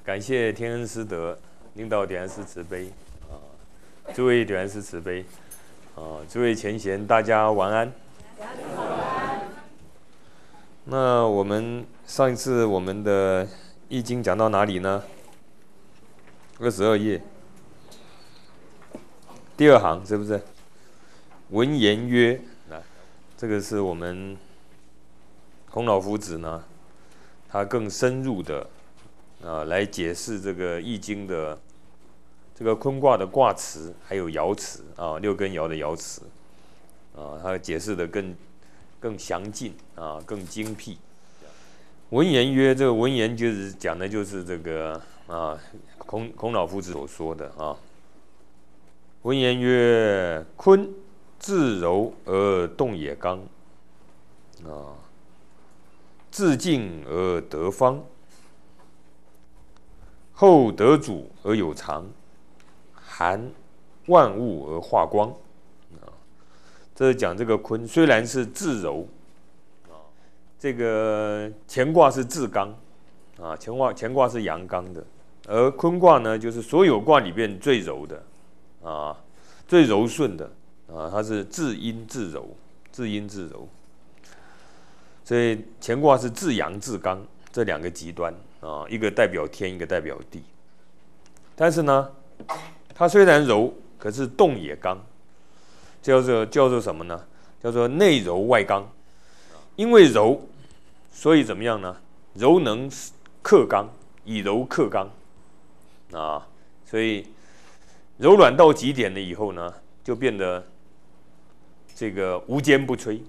感谢天恩师德领导点燃师慈悲诸位点燃师慈悲诸位前贤，大家晚安。那我们上一次我们的易经讲到哪里呢？22页第二行是不是？文言曰，这个是我们孔老夫子呢，他更深入的来解释这个易经的这个坤卦的卦辞，还有爻辞6根爻的爻辞他解释的更详尽更精辟。文言曰，这个文言就是讲的就是这个孔老夫子所说的文言曰：坤，自柔而动也刚自静而得方，后得主而有常，含万物而化光这是讲这个坤虽然是自柔这个乾卦是自刚乾卦是阳刚的，而坤卦呢就是所有卦里边最柔的最柔顺的它是自阴自柔，自阴自柔。所以乾卦是自阳自刚这两个极端一个代表天，一个代表地。但是呢，它虽然柔，可是动也刚，叫做什么呢？叫做内柔外刚。因为柔，所以怎么样呢？柔能克刚，以柔克刚所以柔软到极点了以后呢，就变得这个无坚不摧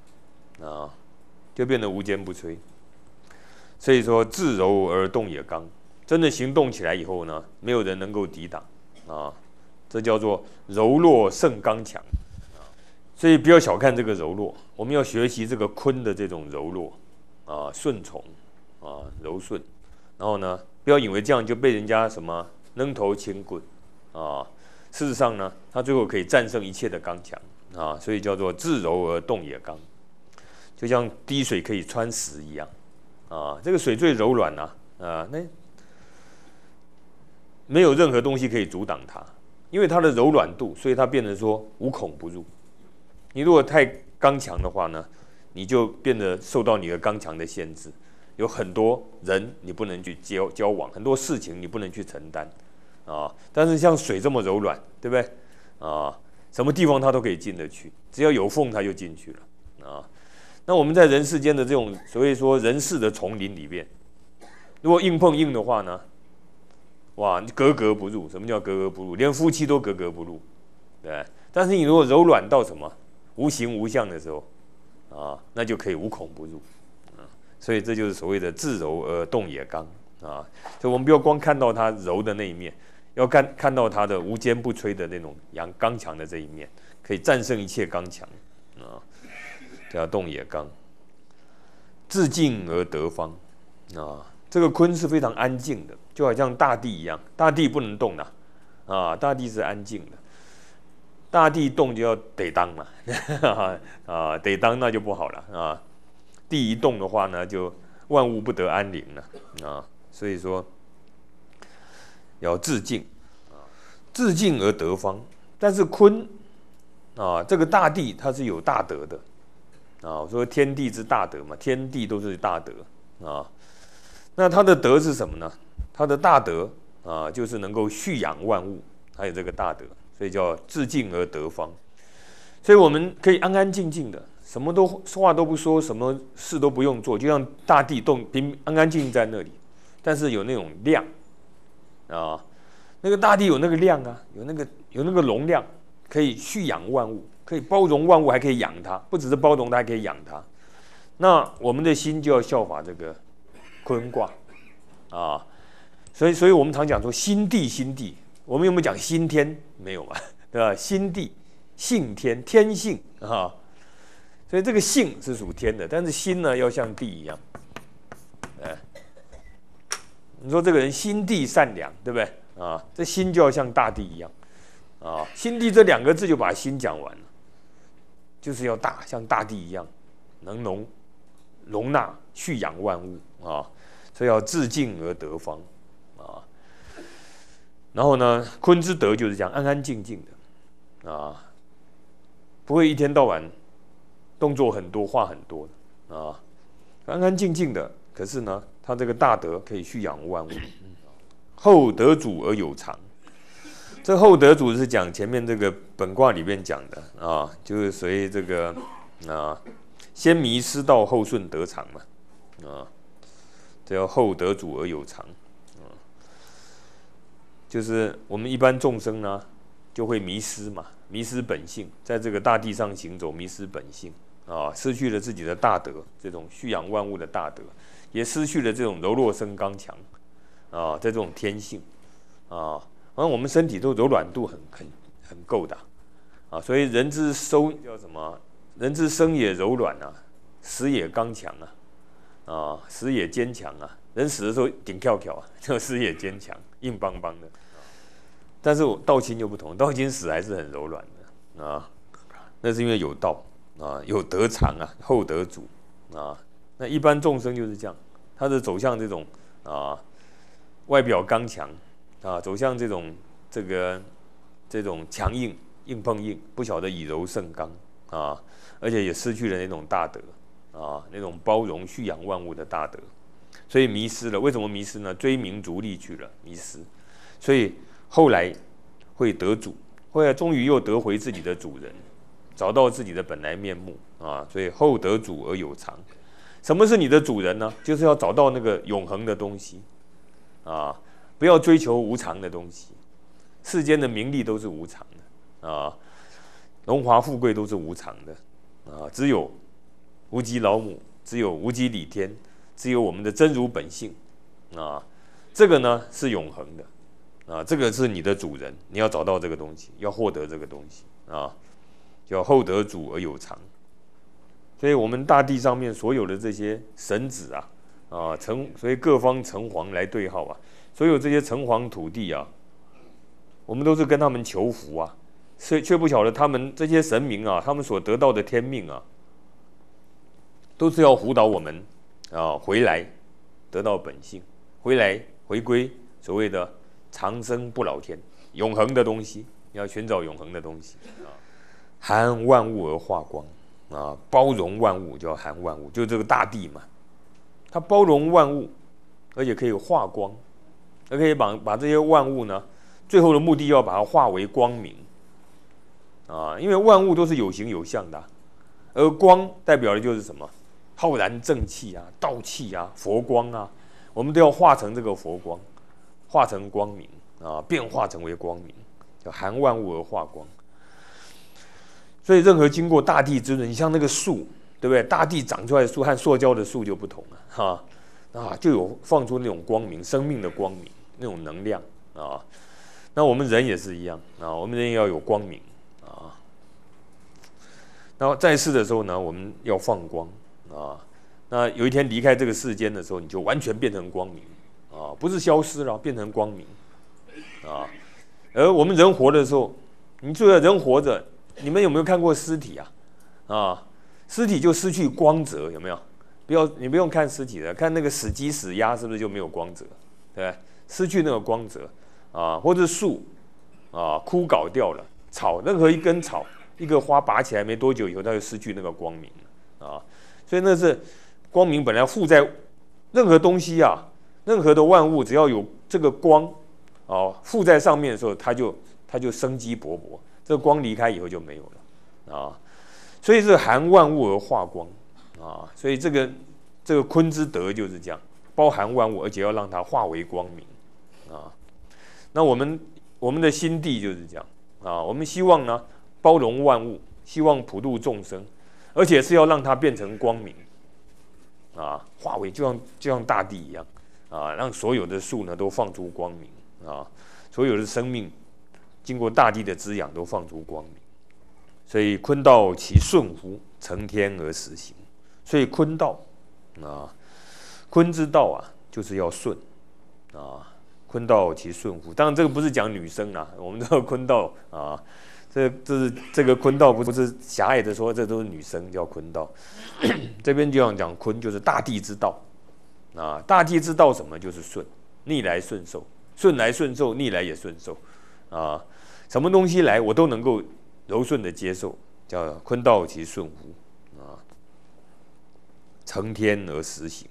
就变得无坚不摧。所以说自柔而动也刚，真的行动起来以后呢，没有人能够抵挡这叫做柔弱胜刚强所以不要小看这个柔弱，我们要学习这个坤的这种柔弱顺从柔顺。然后呢，不要以为这样就被人家什么扔头轻棍事实上呢，他最后可以战胜一切的刚强所以叫做自柔而动也刚，就像滴水可以穿石一样这个水最柔软那没有任何东西可以阻挡它，因为它的柔软度，所以它变得说无孔不入。你如果太刚强的话呢，你就变得受到你的刚强的限制，有很多人你不能去交往，很多事情你不能去承担但是像水这么柔软，对不对什么地方它都可以进得去，只要有缝它就进去了那我们在人世间的这种所谓说人世的丛林里面，如果硬碰硬的话呢，哇，格格不入。什么叫格格不入？连夫妻都格格不入，对。但是你如果柔软到什么无形无相的时候那就可以无孔不入所以这就是所谓的自柔而动也刚所以我们不要光看到它柔的那一面，要看到它的无坚不摧的那种刚强的这一面，可以战胜一切刚强叫动也刚。自静而得方这个坤是非常安静的，就好像大地一样，大地不能动的大地是安静的，大地动就要得当嘛得当那就不好了地一动的话呢，就万物不得安宁了所以说要自静自静而得方。但是坤这个大地它是有大德的我说天地之大德嘛，天地都是大德那它的德是什么呢？它的大德就是能够蓄养万物，还有这个大德，所以叫自静而得方。所以我们可以安安静静的，什么话都不说，什么事都不用做，就像大地安安静静在那里，但是有那种量那个大地有那个量有那个容量，可以蓄养万物，可以包容万物，还可以养它，不只是包容它，还可以养它。那我们的心就要效法这个坤卦所以我们常讲说心地，我们有没有讲心天？没有嘛，对吧？心地性天，天性所以这个性是属天的，但是心呢要像地一样你说这个人心地善良，对不对这心就要像大地一样心地这两个字就把心讲完了，就是要大，像大地一样，能容纳蓄养万物所以要自静而得方然后呢，坤之德就是这样，安安静静的啊，不会一天到晚动作很多、话很多的啊，安安静静的。可是呢，他这个大德可以蓄养万物。厚德主而有常，这厚德主是讲前面这个本卦里面讲的啊，就是所以这个啊，先迷失道，后顺得常嘛啊，这叫厚德主而有常啊，就是我们一般众生呢就会迷失嘛，迷失本性，在这个大地上行走，迷失本性啊，失去了自己的大德，这种蓄养万物的大德，也失去了这种柔弱生刚强。啊，这种天性啊，好像我们身体都柔软度很够的啊，所以人之收叫什么？人之生也柔软啊，死也刚强啊，死也坚强啊。人死的时候顶跳跳啊，就死也坚强，硬邦邦的。但是道亲就不同，道亲死还是很柔软的啊，那是因为有道啊，有德常啊，厚德主啊。那一般众生就是这样，他是走向这种啊。外表刚强啊，走向这种强硬硬碰硬，不晓得以柔胜刚啊，而且也失去了那种大德啊，那种包容蓄养万物的大德，所以迷失了。为什么迷失呢？追名逐利去了，迷失。所以后来会得主，后来终于又得回自己的主人，找到自己的本来面目啊。所以厚得主而有常。什么是你的主人呢？就是要找到那个永恒的东西。啊，不要追求无常的东西，世间的名利都是无常的啊，荣华富贵都是无常的啊，只有无极老母，只有无极理天，只有我们的真如本性啊，这个呢是永恒的啊，这个是你的主人，你要找到这个东西，要获得这个东西啊，叫厚德主而有常。所以我们大地上面所有的这些神子啊。所以各方城隍来对号啊，所有这些城隍土地啊，我们都是跟他们求福啊，所以却不晓得他们这些神明啊，他们所得到的天命啊，都是要辅导我们啊回来得到本性，回归所谓的长生不老天，永恒的东西，要寻找永恒的东西啊，含万物而化光啊，包容万物叫含万物，就这个大地嘛。它包容万物，而且可以化光，而可以把这些万物呢，最后的目的要把它化为光明啊，因为万物都是有形有相的，而光代表的就是什么？浩然正气啊，道气啊，佛光啊，我们都要化成这个佛光，化成光明啊，变化成为光明，叫含万物而化光。所以任何经过大地之轮，你像那个树。对不对？大地长出来的树和塑胶的树就不同了，就有放出那种光明、生命的光明，那种能量啊。那我们人也是一样啊，我们人也要有光明啊。然后在世的时候呢，我们要放光啊。那有一天离开这个世间的时候，你就完全变成光明啊，不是消失了，变成光明啊。而我们人活的时候，你注意人活着，你们有没有看过尸体啊？尸体就失去光泽，有没有？你不用看尸体的，看那个死鸡死鸭是不是就没有光泽？对不对？失去那个光泽啊，或者树啊枯槁掉了，草任何一根草一个花拔起来没多久以后，它就失去那个光明了啊。所以那是光明本来附在任何东西啊，任何的万物只要有这个光啊附在上面的时候，它就生机勃勃。这个光离开以后就没有了啊。所以是含万物而化光啊，所以这个坤之德就是这样，包含万物，而且要让它化为光明啊。那我们的心地就是这样啊，我们希望呢包容万物，希望普度众生，而且是要让它变成光明啊，化为就像大地一样啊，让所有的树呢都放出光明啊，所有的生命经过大地的滋养都放出光明。所以坤道其顺乎？成天而实行。所以坤道啊，坤之道啊，就是要顺啊。坤道其顺乎？当然这个不是讲女生啦，我们这个坤道啊，这个坤道不是狭隘的说这都是女生叫坤道，这边就要讲坤就是大地之道啊。大地之道什么？就是顺，逆来顺受顺来顺受，逆来也顺受，啊，什么东西来我都能够柔顺的接受，叫坤道其顺乎，啊，承天而实行，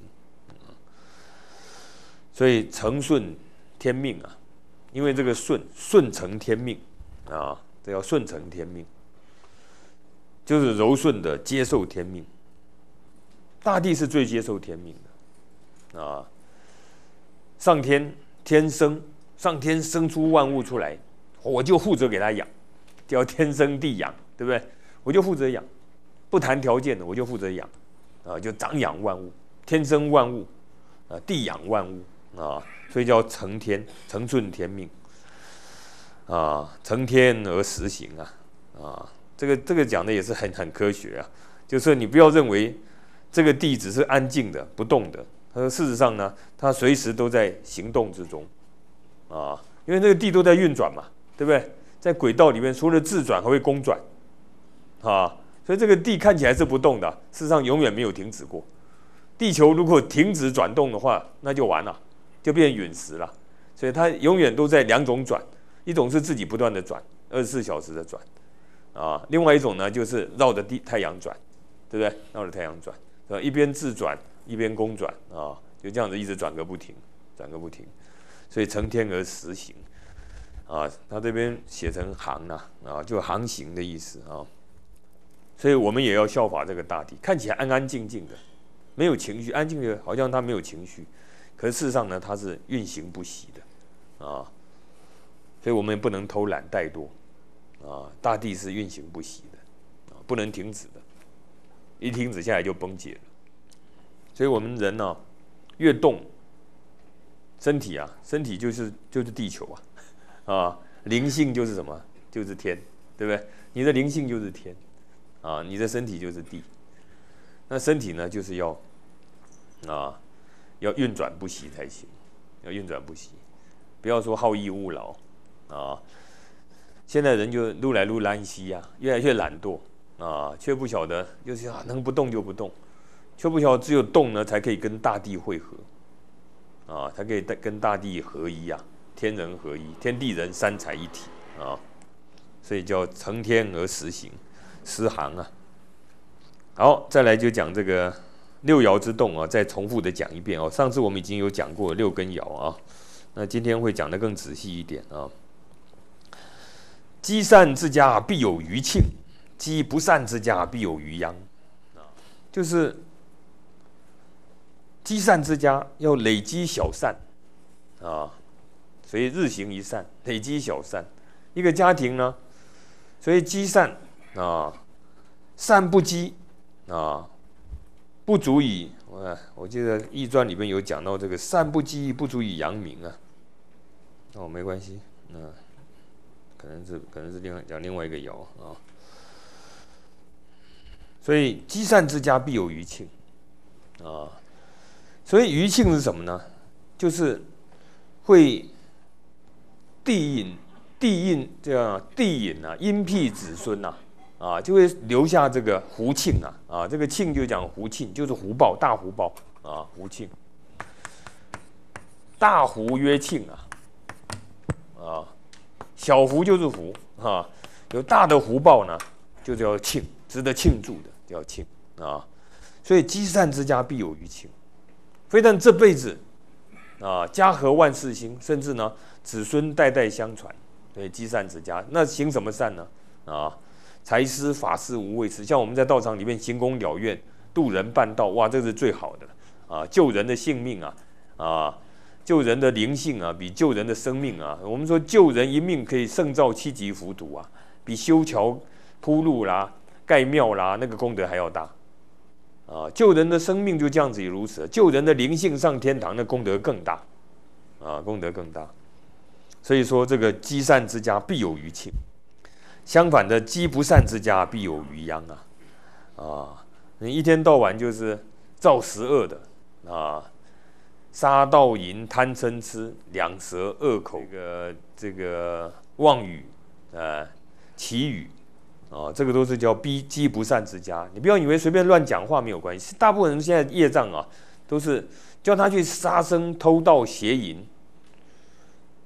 所以承顺天命啊，因为这个顺承天命啊，这叫顺承天命，就是柔顺的接受天命。大地是最接受天命的啊，上天生出万物出来，我就负责给他养，叫天生地养，对不对？我就负责养，不谈条件的，我就负责养，啊，就长养万物，天生万物，啊，地养万物，啊，所以叫承天，承顺天命，啊，承天而实行啊，啊，这个讲的也是很科学啊，就是你不要认为这个地只是安静的不动的，事实上呢，它随时都在行动之中，啊，因为那个地都在运转嘛，对不对？在轨道里面，除了自转还会公转，啊，所以这个地看起来是不动的，事实上永远没有停止过。地球如果停止转动的话，那就完了，就变陨石了。所以它永远都在两种转，一种是自己不断的转，24小时的转，啊，另外一种呢就是绕着太阳转，对不对？绕着太阳转。一边自转一边公转啊，就这样子一直转个不停，所以承天而实行啊。他这边写成航啊，就航行的意思啊。所以我们也要效法这个大地，看起来安安静静的，没有情绪，安静的好像它没有情绪，可是事实上呢，它是运行不息的啊。所以我们不能偷懒怠惰啊，大地是运行不息的啊，不能停止的。一停止下来就崩解了，所以我们人呢，越动，身体就是地球啊，灵性就是什么？就是天，对不对？你的灵性就是天，啊，你的身体就是地，那身体呢，就是要运转不息才行，要运转不息，不要说好逸恶劳啊。现在人就愈来愈懒兮呀，越来越懒惰。啊，却不晓得，就是能不动就不动，却不晓得只有动呢，才可以跟大地汇合，啊，才可以跟大地合一啊，天人合一，天地人三才一体啊，所以叫承天而实行，实行啊。好，再来就讲这个六爻之动啊，再重复的讲一遍哦。上次我们已经有讲过6根爻啊，那今天会讲得更仔细一点啊。积善之家必有余庆。积不善之家必有余殃，就是积善之家要累积小善啊，所以日行一善，累积小善。一个家庭呢，所以积善啊，善不积啊，不足以。我记得《易传》里面有讲到这个善不积，不足以扬名啊。哦，没关系，可能是另外一个爻啊。所以积善之家必有余庆，啊，所以余庆是什么呢？就是会地引这样地引啊，荫庇子孙啊，就会留下这个福庆啊，这个庆就讲福庆，就是福报，大福报啊，福庆，大福曰庆啊，小福就是福啊，有大的福报呢，就叫庆，值得庆祝的。叫庆啊，所以积善之家必有余庆，非但这辈子啊家和万事兴，甚至呢子孙代代相传。对，积善之家，那行什么善呢？啊，财施法施无畏施，像我们在道场里面行功了愿，度人办道，哇，这是最好的啊！救人的性命救人的灵性比救人的生命我们说救人一命可以胜造7级浮屠比修桥铺路啦。盖庙啦，那个功德还要大啊！救人的生命就这样子也如此，救人的灵性上天堂，那功德更大啊，功德更大。所以说，这个积善之家必有余庆，相反的，积不善之家必有余殃你一天到晚就是造十恶的杀盗淫贪嗔痴两舌恶口，这个妄语绮语。这个都是叫积不善之家。你不要以为随便乱讲话没有关系，大部分人现在业障都是叫他去杀生、偷盗、邪淫，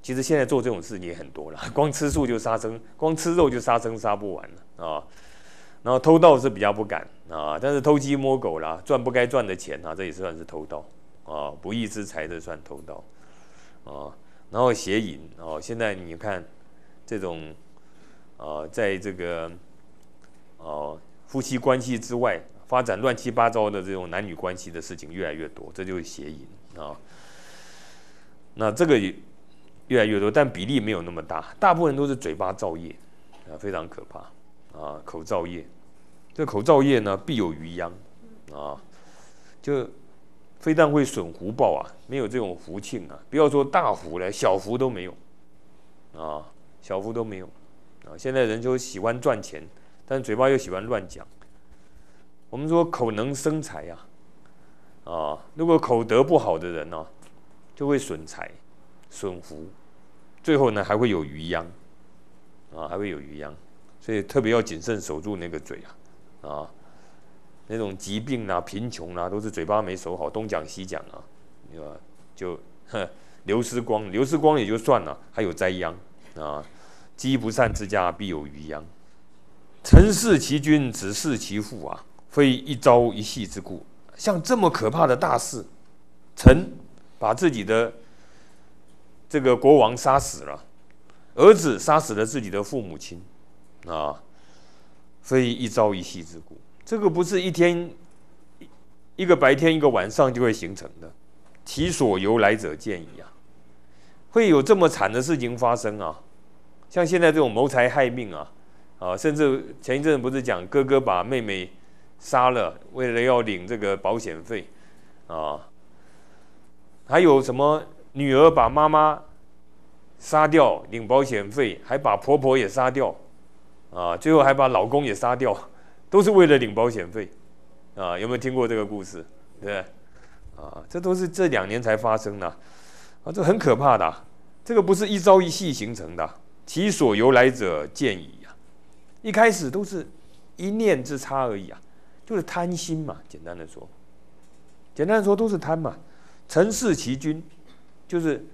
其实现在做这种事情也很多了，光吃素就杀生，光吃肉就杀生杀不完了啊。然后偷盗是比较不敢啊，但是偷鸡摸狗啦，赚不该赚的钱啊，这也算是偷盗啊，不义之财这算偷盗啊。然后邪淫哦，现在你看这种在这个夫妻关系之外发展乱七八糟的这种男女关系的事情越来越多，这就是邪淫啊。那这个也越来越多，但比例没有那么大，大部分都是嘴巴造业啊，非常可怕啊，口造业。这口造业呢，必有余殃啊，就非但会损福报啊，没有这种福庆啊，不要说大福了，小福都没有啊，小福都没有啊。现在人就喜欢赚钱，但嘴巴又喜欢乱讲。我们说口能生财啊，如果口德不好的人呢，就会损财、损福，最后呢还会有余殃啊，还会有余殃，所以特别要谨慎守住那个嘴啊，那种疾病啊、贫穷啊，都是嘴巴没守好，东讲西讲啊，就流失光，流失光也就算了，还有灾殃啊。积不善之家，必有余殃。臣弑其君，子弑其父啊，非一朝一夕之故。像这么可怕的大事，臣把自己的这个国王杀死了，儿子杀死了自己的父母亲啊。非一朝一夕之故，这个不是一天一个白天一个晚上就会形成的，其所由来者见矣啊！会有这么惨的事情发生啊！像现在这种谋财害命甚至前一阵不是讲哥哥把妹妹杀了，为了要领这个保险费啊，还有什么女儿把妈妈杀掉领保险费，还把婆婆也杀掉。最后还把老公也杀掉，都是为了领保险费啊！有没有听过这个故事？对不对？这都是这2年才发生的这很可怕的这个不是一朝一夕形成的，其所由来者见矣一开始都是一念之差而已就是贪心嘛。简单的说都是贪嘛。臣弑其君，就是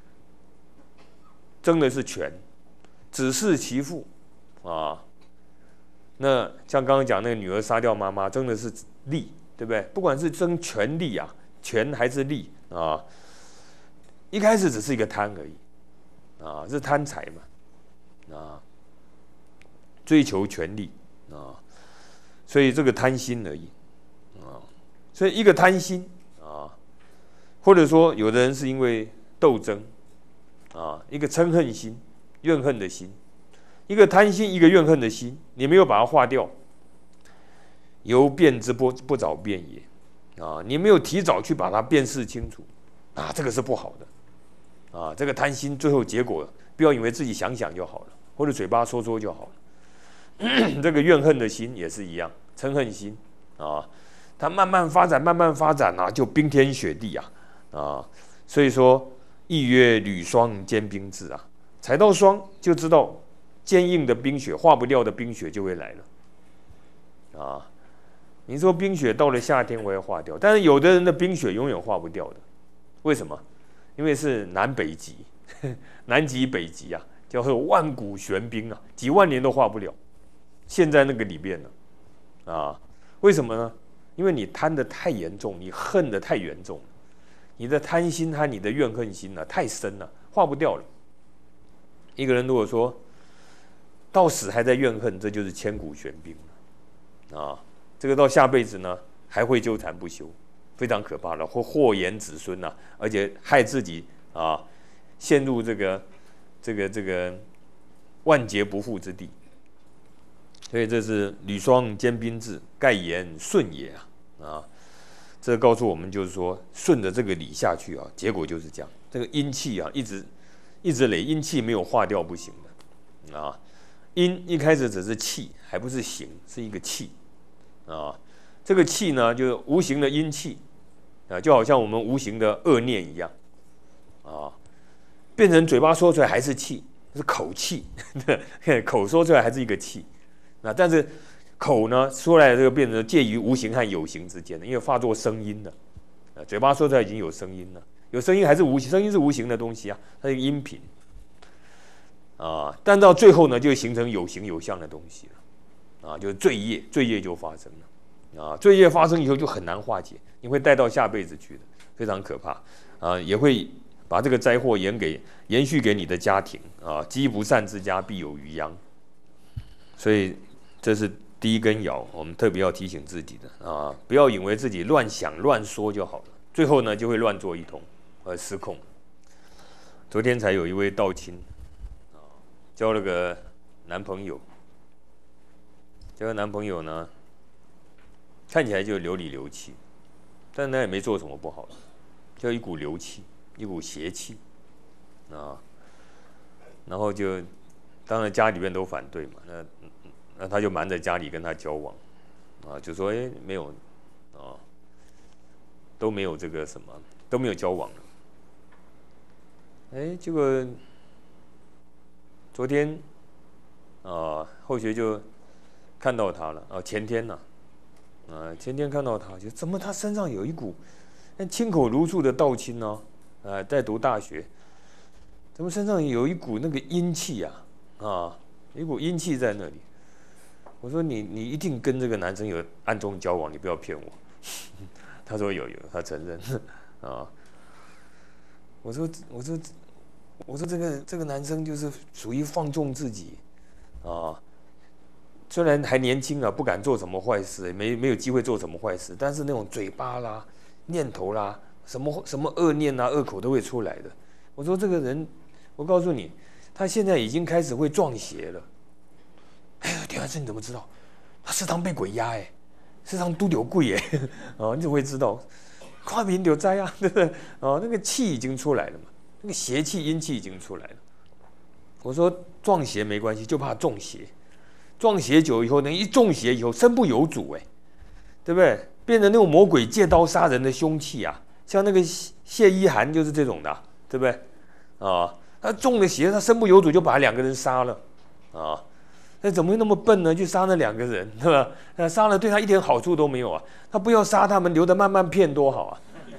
争的是权；子弑其父。那像刚刚讲那个女儿杀掉妈妈，争的是利，对不对？不管是争权利权还是利一开始只是一个贪而已是贪财嘛追求权利所以这个贪心而已所以一个贪心或者说有的人是因为斗争一个嗔恨心、怨恨的心。一个贪心，一个怨恨的心，你没有把它化掉，由辨之不早辨也你没有提早去把它辨识清楚这个是不好的这个贪心最后结果不要以为自己想想就好了，或者嘴巴说说就好了这个怨恨的心也是一样，嗔恨心它慢慢发展就冰天雪地所以说亦曰履霜坚冰至踩到霜就知道坚硬的冰雪，化不掉的冰雪就会来了你说冰雪到了夏天会化掉，但是有的人的冰雪永远化不掉的，为什么？因为是南北极，南极北极叫做万古玄冰几万年都化不了。现在那个里面了为什么呢？因为你贪得太严重，你恨得太严重了，你的贪心和你的怨恨心太深了，化不掉了。一个人如果说到死还在怨恨，这就是千古玄冰这个到下辈子呢还会纠缠不休，非常可怕了，或祸延子孙而且害自己陷入这个万劫不复之地。所以这是履霜坚冰至，盖言顺也这告诉我们就是说，顺着这个理下去结果就是这样。这个阴气一直累，阴气没有化掉不行的阴一开始只是气，还不是形，是一个气这个气呢，就是无形的阴气就好像我们无形的恶念一样变成嘴巴说出来还是气，是口气口说出来还是一个气但是口呢说来这个变成介于无形和有形之间的，因为化作声音了嘴巴说出来已经有声音了，有声音还是无形，声音是无形的东西它是一个音频啊，但到最后呢，就形成有形有相的东西了，啊，就是罪业就发生了，啊，罪业发生以后就很难化解，你会带到下辈子去的，非常可怕，啊，也会把这个灾祸延续给你的家庭，啊，积不善之家必有余殃，所以这是第一根爻，我们特别要提醒自己的啊，不要以为自己乱想乱说就好了，最后呢就会乱作一通，失控。昨天才有一位道亲，交了个男朋友，呢，看起来就流里流气，但他也没做什么不好的，就一股流气，一股邪气，啊，然后就当然家里面都反对嘛，那他就瞒着家里跟他交往，啊，就说没有，啊，都没有这个什么，都没有交往了，结果昨天后学就看到他了，前天呢，前天看到他，就怎么他身上有一股清口如醋的道亲呢，在读大学，怎么身上有一股那个阴气啊，一股阴气在那里。我说你一定跟这个男生有暗中交往，你不要骗我。他说有，他承认啊。我说这个男生就是属于放纵自己啊，虽然还年轻啊，不敢做什么坏事，没有机会做什么坏事，但是那种嘴巴啦、念头啦、什么恶念啊、恶口都会出来的。我说这个人，我告诉你，他现在已经开始会撞邪了。田安生你怎么知道？他时常被鬼压时常都有鬼你怎么会知道？跨屏有灾啊，对不对？那个气已经出来了嘛，那个邪气、阴气已经出来了。我说撞邪没关系，就怕中邪。撞邪久以后呢，一中邪以后身不由主对不对？变成那种魔鬼借刀杀人的凶器啊，像那个谢依涵就是这种的，对不对？他中了邪，他身不由主就把两个人杀了那怎么会那么笨呢？去杀那两个人，对吧？杀了对他一点好处都没有他不要杀他们，留着慢慢骗多好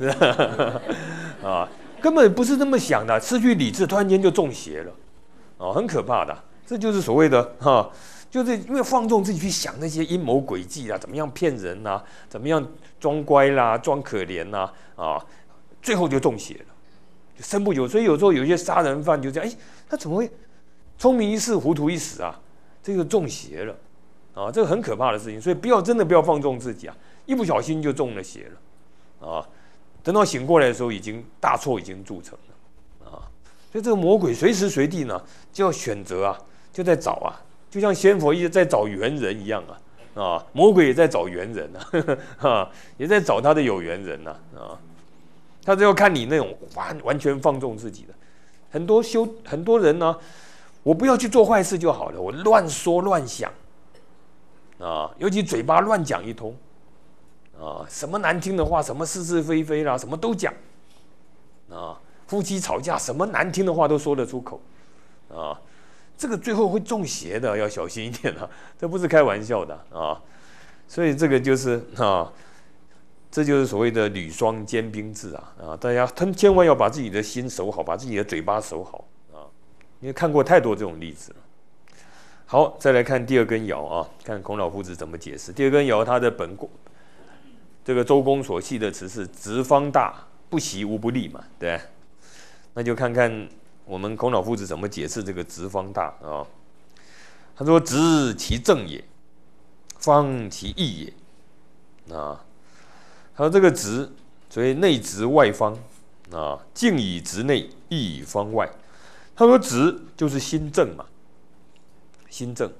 根本不是这么想的，失去理智，突然间就中邪了很可怕的。这就是所谓的就是因为放纵自己去想那些阴谋诡计怎么样骗人怎么样装乖啦、装可怜最后就中邪了，就身不由。所以有时候有些杀人犯就这样，他怎么会聪明一世，糊涂一时这个中邪了这个很可怕的事情。所以真的不要放纵自己一不小心就中了邪了等到醒过来的时候，大错已经铸成了所以这个魔鬼随时随地呢就要选择就在找就像仙佛一直在找缘人一样魔鬼也在找缘人也在找他的有缘人他就要看你那种完全放纵自己的。很多人呢，我不要去做坏事就好了，我乱说乱想尤其嘴巴乱讲一通什么难听的话，什么是是非非啦，什么都讲夫妻吵架什么难听的话都说得出口这个最后会中邪的，要小心一点这不是开玩笑的所以这个就是这就是所谓的履霜坚冰制大家千万要把自己的心守好，把自己的嘴巴守好因为看过太多这种例子了。好，再来看第二根爻看孔老夫子怎么解释。第二根爻，它的这个周公所系的词是直方大，不习无不利嘛，对。那就看看我们孔老夫子怎么解释这个直方大他说：直其正也，方其义也他说这个直，所以内直外方静以直内，义以方外。他说直就是心正嘛，心正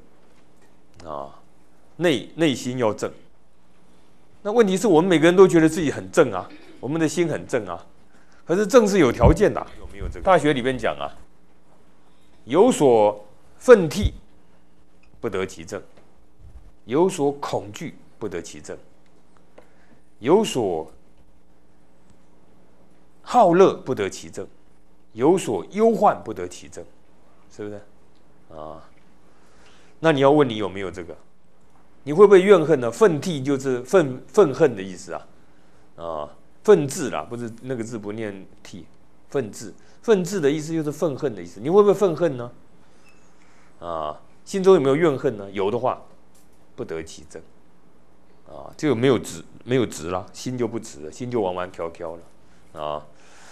内心要正。那问题是我们每个人都觉得自己很正我们的心很正可是正是有条件的有没有这个？大学里面讲有所愤惕，不得其正；有所恐惧，不得其正；有所好乐，不得其正；有所忧患，不得其正，是不是那你要问你有没有这个？你会不会怨恨呢？愤惕就是愤恨的意思愤字啦，不是那个字不念涕，愤字的意思就是愤恨的意思。你会不会愤恨呢？ 啊，心中有没有怨恨呢？有的话，不得其正啊，这个没有直啦，心就不直了，心就弯弯挑挑了啊。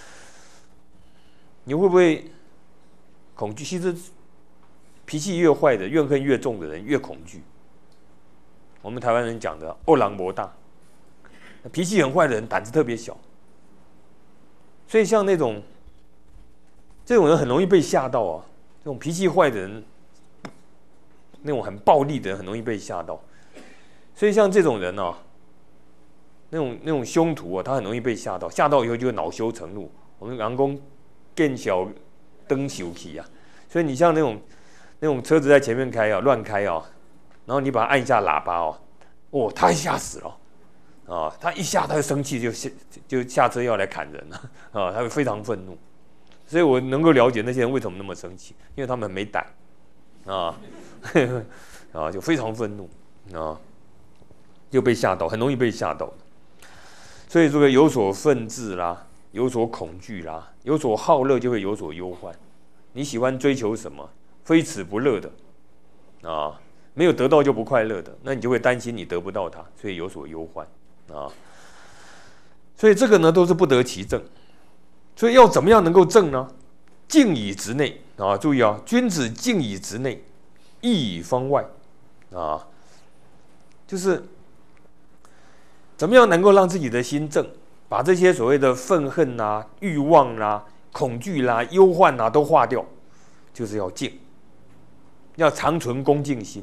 你会不会恐惧？其实脾气越坏的、怨恨越重的人越恐惧。我们台湾人讲的“恶狼魔大”，脾气很坏的人胆子特别小，所以像这种人很容易被吓到啊。这种脾气坏的人，那种很暴力的人很容易被吓到。所以像这种人啊，那种凶徒啊，他很容易被吓到，吓到以后就会恼羞成怒。我们讲说见小灯羞气啊，所以你像那种车子在前面开啊，乱开啊，然后你把它按下喇叭哦，他吓死了啊！他一下他就生气，就下车要来砍人了啊！他会非常愤怒，所以我能够了解那些人为什么那么生气，因为他们没胆啊啊，就非常愤怒啊，就被吓到，很容易被吓到。所以这个有所愤志啦，有所恐惧啦，有所好乐，就会有所忧患。你喜欢追求什么？非此不乐的啊，没有得到就不快乐的，那你就会担心你得不到它，所以有所忧患啊。所以这个呢都是不得其正。所以要怎么样能够正呢？静以直内啊，注意啊，君子静以直内，义以方外啊，就是怎么样能够让自己的心正，把这些所谓的愤恨啦、欲望啦、恐惧啦、忧患啦都化掉，就是要静。要常存恭敬心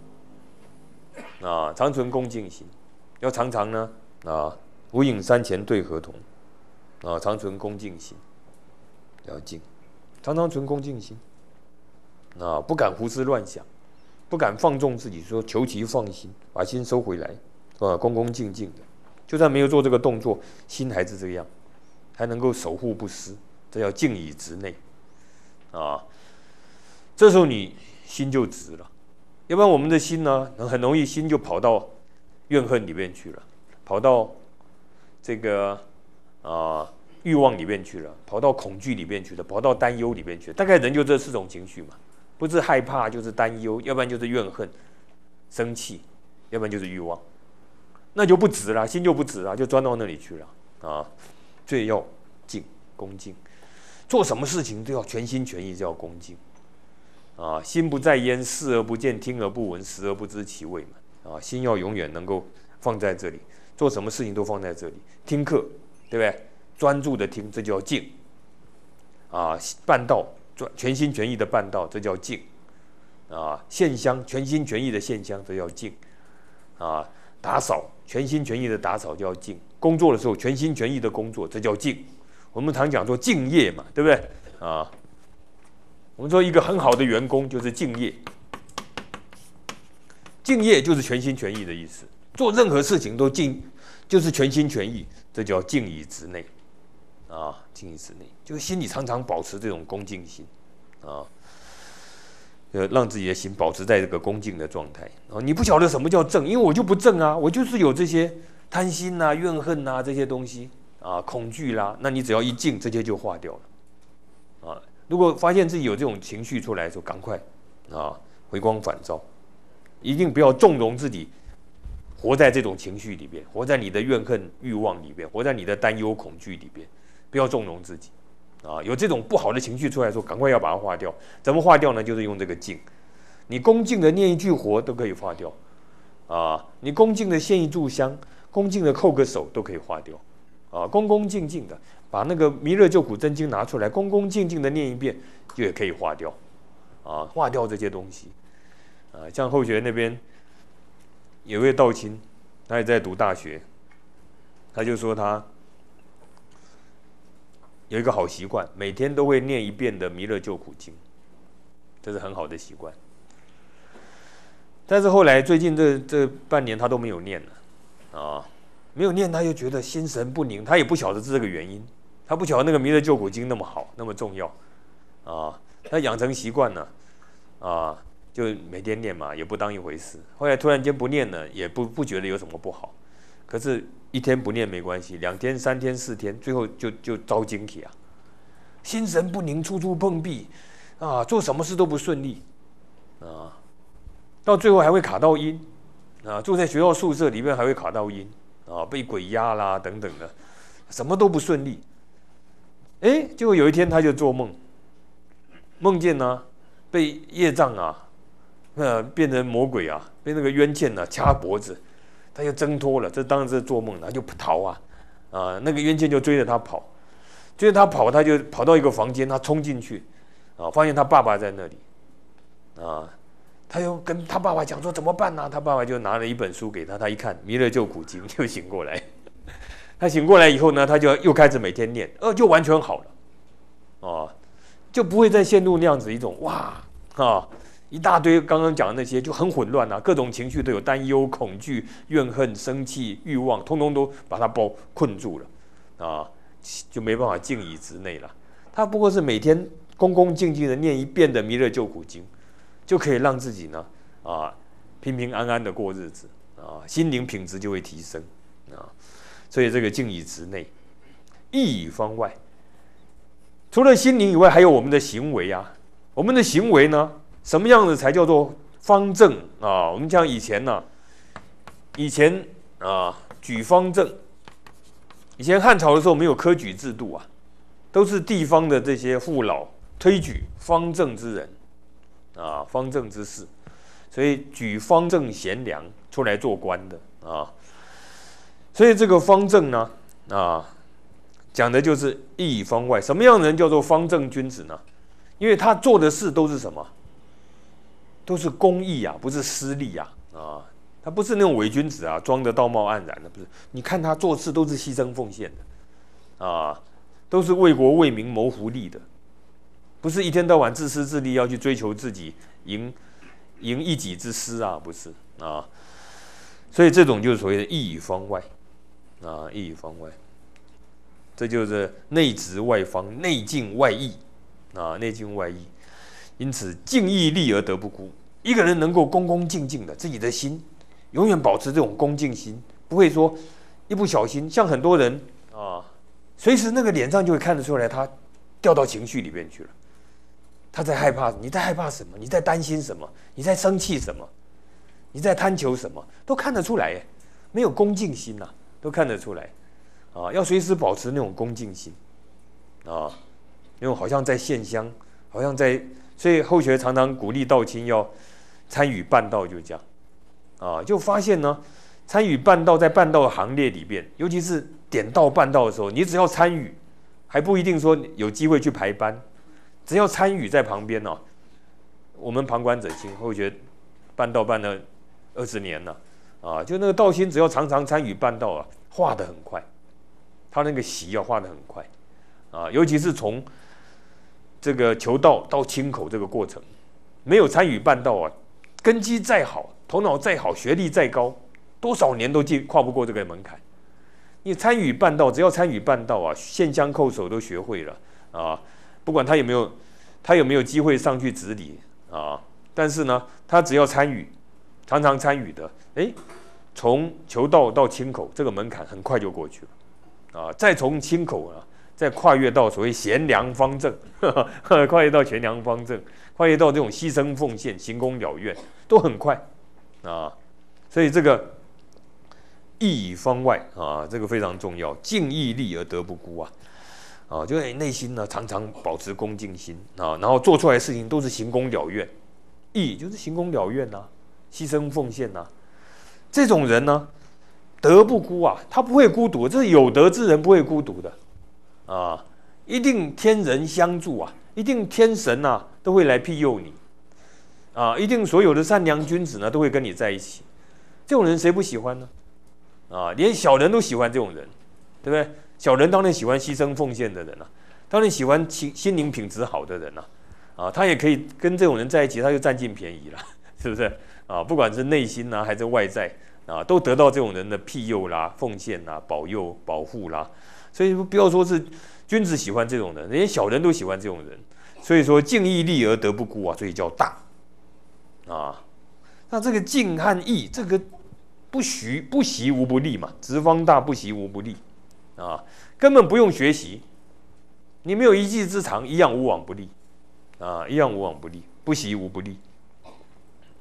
啊，常存恭敬心，要常常呢啊，无影山前对河童啊，常存恭敬心，要静，常常存恭敬心啊，不敢胡思乱想，不敢放纵自己，说求其放心，把心收回来啊，恭恭敬敬的，就算没有做这个动作，心还是这样，还能够守护不失，这叫静以直内啊。这时候你心就直了，要不然我们的心呢，很容易心就跑到怨恨里面去了，跑到这个欲望里面去了，跑到恐惧里面去了，跑到担忧里面去了。大概人就这4种情绪嘛，不是害怕就是担忧，要不然就是怨恨、生气，要不然就是欲望，那就不直了，心就不直了，就钻到那里去了啊。所以要静，恭敬，做什么事情都要全心全意，就要恭敬。啊，心不在焉，视而不见，听而不闻，食而不知其味嘛。啊，心要永远能够放在这里，做什么事情都放在这里。听课，对不对？专注的听，这叫静。啊，办道，全心全意的办道，这叫静。啊，献香，全心全意的献香，这叫静。啊，打扫，全心全意的打扫，叫静。工作的时候，全心全意的工作，这叫静。我们常讲说敬业嘛，对不对？啊。我们说一个很好的员工就是敬业，敬业就是全心全意的意思。做任何事情都就是全心全意，这叫静以直内啊。静以直内，就是心里常常保持这种恭敬心啊，让自己的心保持在这个恭敬的状态。你不晓得什么叫正，因为我就不正啊，我就是有这些贪心啊、怨恨啊这些东西啊、恐惧啦，那你只要一静，这些就化掉了啊。如果发现自己有这种情绪出来的时候，赶快啊回光返照，一定不要纵容自己活在这种情绪里边，活在你的怨恨、欲望里边，活在你的担忧、恐惧里边，不要纵容自己啊。有这种不好的情绪出来的时候，赶快要把它化掉。怎么化掉呢？就是用这个静，你恭敬的念一句佛都可以化掉啊，你恭敬的献一炷香，恭敬的叩个手都可以化掉啊，恭恭敬敬的。把那个《弥勒救苦真经》拿出来，恭恭敬敬的念一遍，就也可以化掉，啊，化掉这些东西，啊，像后学那边有位道亲，他也在读大学，他就说他有一个好习惯，每天都会念1遍的《弥勒救苦经》，这是很好的习惯。但是后来最近这半年他都没有念了，啊，没有念他就觉得心神不宁，他也不晓得是这个原因。他不晓得那个《弥勒救苦经》那么好，那么重要，啊，他养成习惯了，啊，就每天念嘛，也不当一回事。后来突然间不念了，也不觉得有什么不好。可是1天不念没关系，2天、3天、4天，最后就遭惊起啊，心神不宁，处处碰壁，啊，做什么事都不顺利， 啊，到最后还会卡到阴啊，住在学校宿舍里面还会卡到阴啊，被鬼压啦等等的，什么都不顺利。结果有一天他就做梦，梦见呢被业障啊，变成魔鬼啊，被那个冤欠啊掐脖子，他就挣脱了，这当然是做梦了，他就逃啊，那个冤欠就追着他跑，他就跑到一个房间，他冲进去，发现他爸爸在那里，他又跟他爸爸讲说怎么办呢？他爸爸就拿了一本书给他，他一看《弥勒救苦经》就醒过来。他醒过来以后呢，他就又开始每天念，就完全好了，就不会再陷入那样子一种一大堆刚刚讲的那些就很混乱啊，各种情绪都有，担忧、恐惧、怨恨、生气、欲望，通通都把他困住了，就没办法静以直内了。他不过是每天恭恭敬敬的念一遍的《弥勒救苦经》，就可以让自己呢平平安安的过日子心灵品质就会提升所以这个静以直内，意以方外。除了心灵以外，还有我们的行为啊。我们的行为呢，什么样子才叫做方正啊？我们讲以前举方正。以前汉朝的时候没有科举制度啊，都是地方的这些父老推举方正之人方正之士，所以举方正贤良出来做官的所以这个方正呢讲的就是意以方外。什么样的人叫做方正君子呢？因为他做的事都是什么？都是公义啊，不是私利啊他不是那种伪君子啊，装的道貌岸然的，不是。你看他做事都是牺牲奉献的都是为国为民谋福利的，不是一天到晚自私自利要去追求自己赢一己之私啊，不是所以这种就是所谓的意以方外意以方外，这就是内直外方，内静外逸内静外逸。因此静毅力而得不孤。一个人能够恭恭敬敬的，自己的心永远保持这种恭敬心，不会说一不小心，像很多人随时那个脸上就会看得出来，他掉到情绪里面去了。他在害怕，你在害怕什么？你在担心什么？你在生气什么？你在贪求什么？都看得出来耶。没有恭敬心都看得出来要随时保持那种恭敬心因为好像在献香，好像在，所以后学常常鼓励道亲要参与办道，就这样就发现呢，参与办道，在办道的行列里边，尤其是点道办道的时候，你只要参与，还不一定说有机会去排班，只要参与在旁边我们旁观者清，后学办道办了20年了就那个道亲只要常常参与办道画得很快，他那个习画得很快尤其是从这个求道到清口这个过程，没有参与办道根基再好，头脑再好，学历再高，多少年都跨不过这个门槛。你参与办道，只要参与办道献香叩首都学会了不管他有没有机会上去执礼但是呢，他只要参与，常常参与的，从求道到清口这个门槛很快就过去了再从清口再跨越到所谓贤良方正跨越到贤良方正，跨越到这种牺牲奉献、行功了愿，都很快所以这个意以方外这个非常重要，静毅力而得不孤就是内心呢常常保持恭敬心然后做出来的事情都是行功了愿，义就是行功了愿牺牲奉献这种人呢得不孤他不会孤独，这是有德之人不会孤独的一定天人相助一定天神都会来庇佑你一定所有的善良君子呢都会跟你在一起。这种人谁不喜欢呢连小人都喜欢这种人，对不对？小人当然喜欢牺牲奉献的人当然喜欢心灵品质好的人他也可以跟这种人在一起，他就占尽便宜了，是不是不管是内心还是外在都得到这种人的庇佑啦、奉献啦、保佑、保护啦。所以不要说是君子喜欢这种人，连小人都喜欢这种人。所以说静毅力而得不孤所以叫大那这个静和毅，这个不习无不利嘛，直方大不习无不利根本不用学习，你没有一技之长，一样无往不利一样无往不利，不习无不利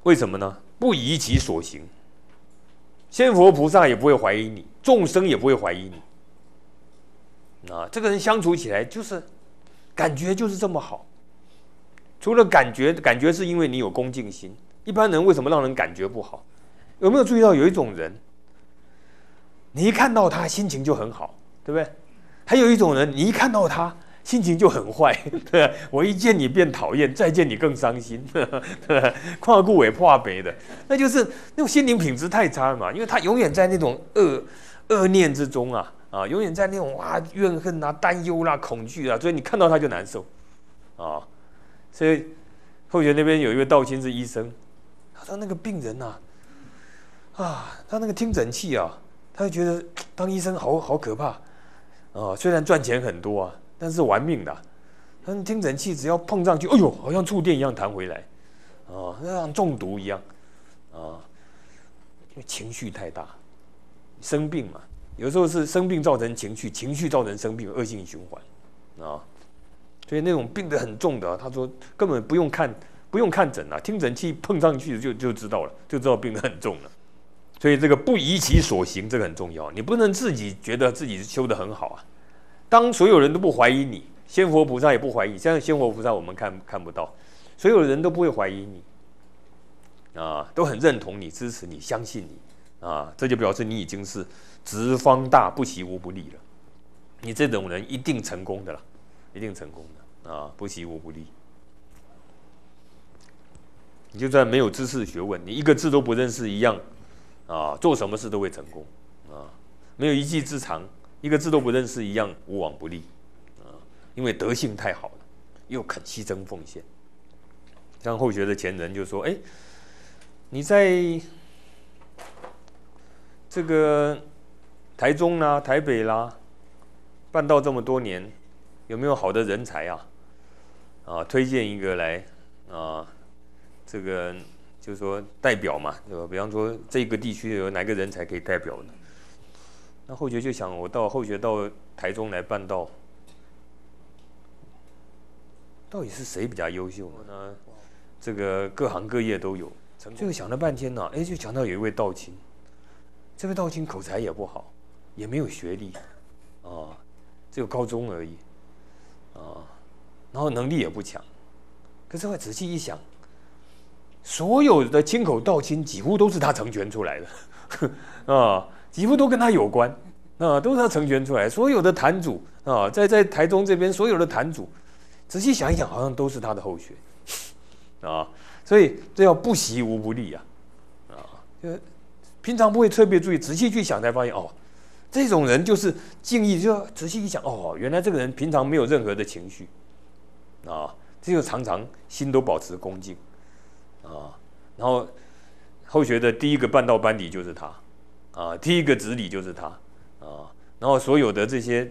为什么呢？不疑其所行，仙佛菩萨也不会怀疑你，众生也不会怀疑你。这个人相处起来就是感觉就是这么好。除了感觉是因为你有恭敬心，一般人为什么让人感觉不好？有没有注意到有一种人，你一看到他心情就很好，对不对？还有一种人，你一看到他心情就很坏，对吧？我一见你变讨厌，再见你更伤心，对，跨顾尾破北的，那就是那种心灵品质太差了嘛，因为他永远在那种恶念之中啊，永远在那种怨恨啊、担忧啦、恐惧啊，所以你看到他就难受啊。所以后学那边有一位道亲是医生，他说那个病人他那个听诊器他就觉得当医生好可怕虽然赚钱很多但是玩命的。他听诊器只要碰上去，哎呦，好像触电一样弹回来像中毒一样因为情绪太大，生病嘛，有时候是生病造成情绪，情绪造成生病，恶性循环所以那种病得很重的他说根本不用看诊听诊器碰上去就知道了，就知道病得很重了。所以这个不疑其所行，这个很重要。你不能自己觉得自己修得很好当所有人都不怀疑你，仙佛菩萨也不怀疑，像仙佛菩萨我们看不到，所有人都不会怀疑你都很认同你、支持你、相信你这就表示你已经是直方大、不习无不利了。你这种人一定成功的了，一定成功的不习无不利。你就算没有知识学问，你一个字都不认识一样做什么事都会成功没有一技之长，一个字都不认识一样无往不利因为德性太好了，又肯牺牲奉献。像后学的前人就说：“你在这个台中啦、台北啦办道这么多年，有没有好的人才推荐一个来这个就是说代表嘛，对吧？比方说这个地区有哪个人才可以代表呢？那后学就想，我后学到台中来办道，到底是谁比较优秀呢？这个各行各业都有。这个想了半天就想到有一位道亲，这位道亲口才也不好，也没有学历只有高中而已然后能力也不强。可是我仔细一想，所有的亲口道亲几乎都是他成全出来的几乎都跟他有关都是他成全出来。所有的坛主在台中这边所有的坛主，仔细想一想，好像都是他的后学所以这叫不习无不利就平常不会特别注意，仔细去想才发现这种人就是敬意，就仔细一想原来这个人平常没有任何的情绪这就常常心都保持恭敬然后后学的第一个办道班底就是他第一个执礼就是他然后所有的这些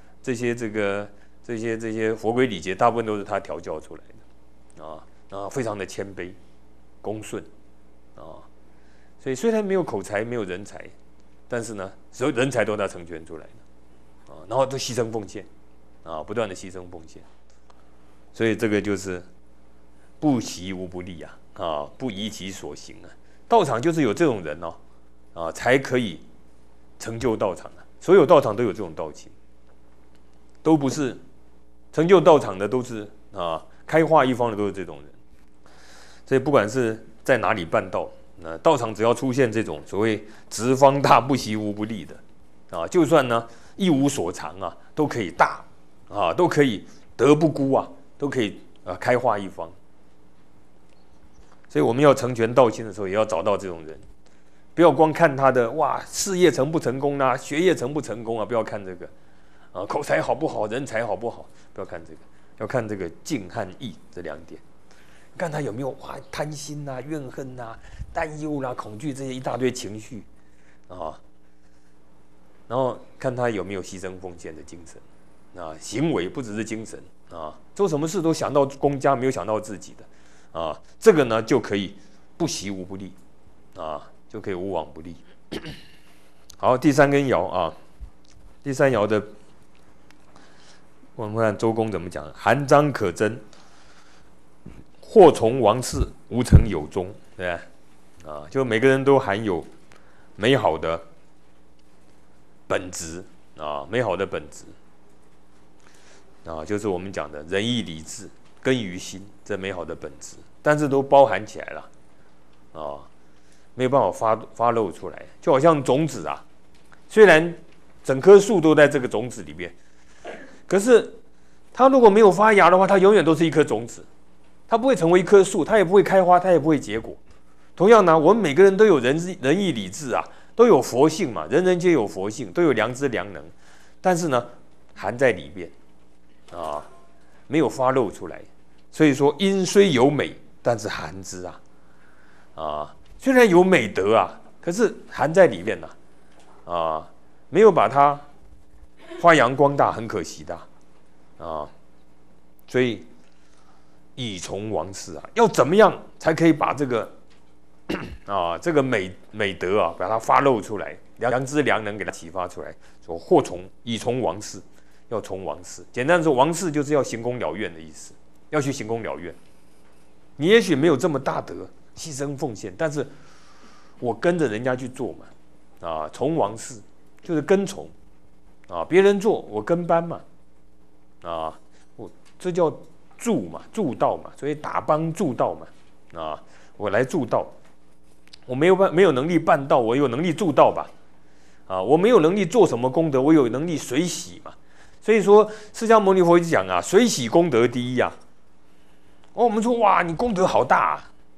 佛规礼节，大部分都是他调教出来的非常的谦卑、恭顺所以虽然没有口才、没有人才，但是呢，所有人才都是他成全出来的然后都牺牲奉献不断的牺牲奉献，所以这个就是不习无不利不疑其所行道场就是有这种人才可以成就道场所有道场都有这种道亲，都不是成就道场的，都是开化一方的都是这种人。所以不管是在哪里办道，道场只要出现这种所谓直方大、不习无不利的就算呢一无所长都可以大都可以德不孤都可以开化一方。所以我们要成全道亲的时候，也要找到这种人，不要光看他的事业成不成功学业成不成功不要看这个口才好不好，人才好不好，不要看这个，要看这个敬和义这两点，看他有没有贪心怨恨担忧恐惧这些一大堆情绪然后看他有没有牺牲奉献的精神行为不只是精神做什么事都想到公家，没有想到自己的这个呢就可以不习无不利就可以无往不利。好，第三根爻第三爻的我们看周公怎么讲：含章可贞，或从王室，无成有终。 对吧？就每个人都含有美好的本质美好的本质就是我们讲的仁义礼智根于心这美好的本质，但是都包含起来了没有办法发露出来，就好像种子虽然整棵树都在这个种子里面，可是它如果没有发芽的话，它永远都是一颗种子，它不会成为一棵树，它也不会开花，它也不会结果。同样呢，我们每个人都有仁义礼智都有佛性嘛，人人皆有佛性，都有良知良能，但是呢，含在里面没有发露出来。所以说，因虽有美，但是含之虽然有美德可是含在里面没有把它发扬光大，很可惜的所以以从王事要怎么样才可以把这个这个美德把它发露出来，良知良能给它启发出来，说或以从王事，要从王事。简单说，王事就是要行功了愿的意思，要去行功了愿。你也许没有这么大德，牺牲奉献，但是我跟着人家去做嘛从王事就是跟从别人做我跟班嘛我这叫助嘛，助道嘛，所以打帮助道嘛我来助道。我没有能力办道，我有能力助道吧我没有能力做什么功德，我有能力随喜嘛。所以说释迦牟尼佛一直讲随喜功德第一我们说哇，你功德好大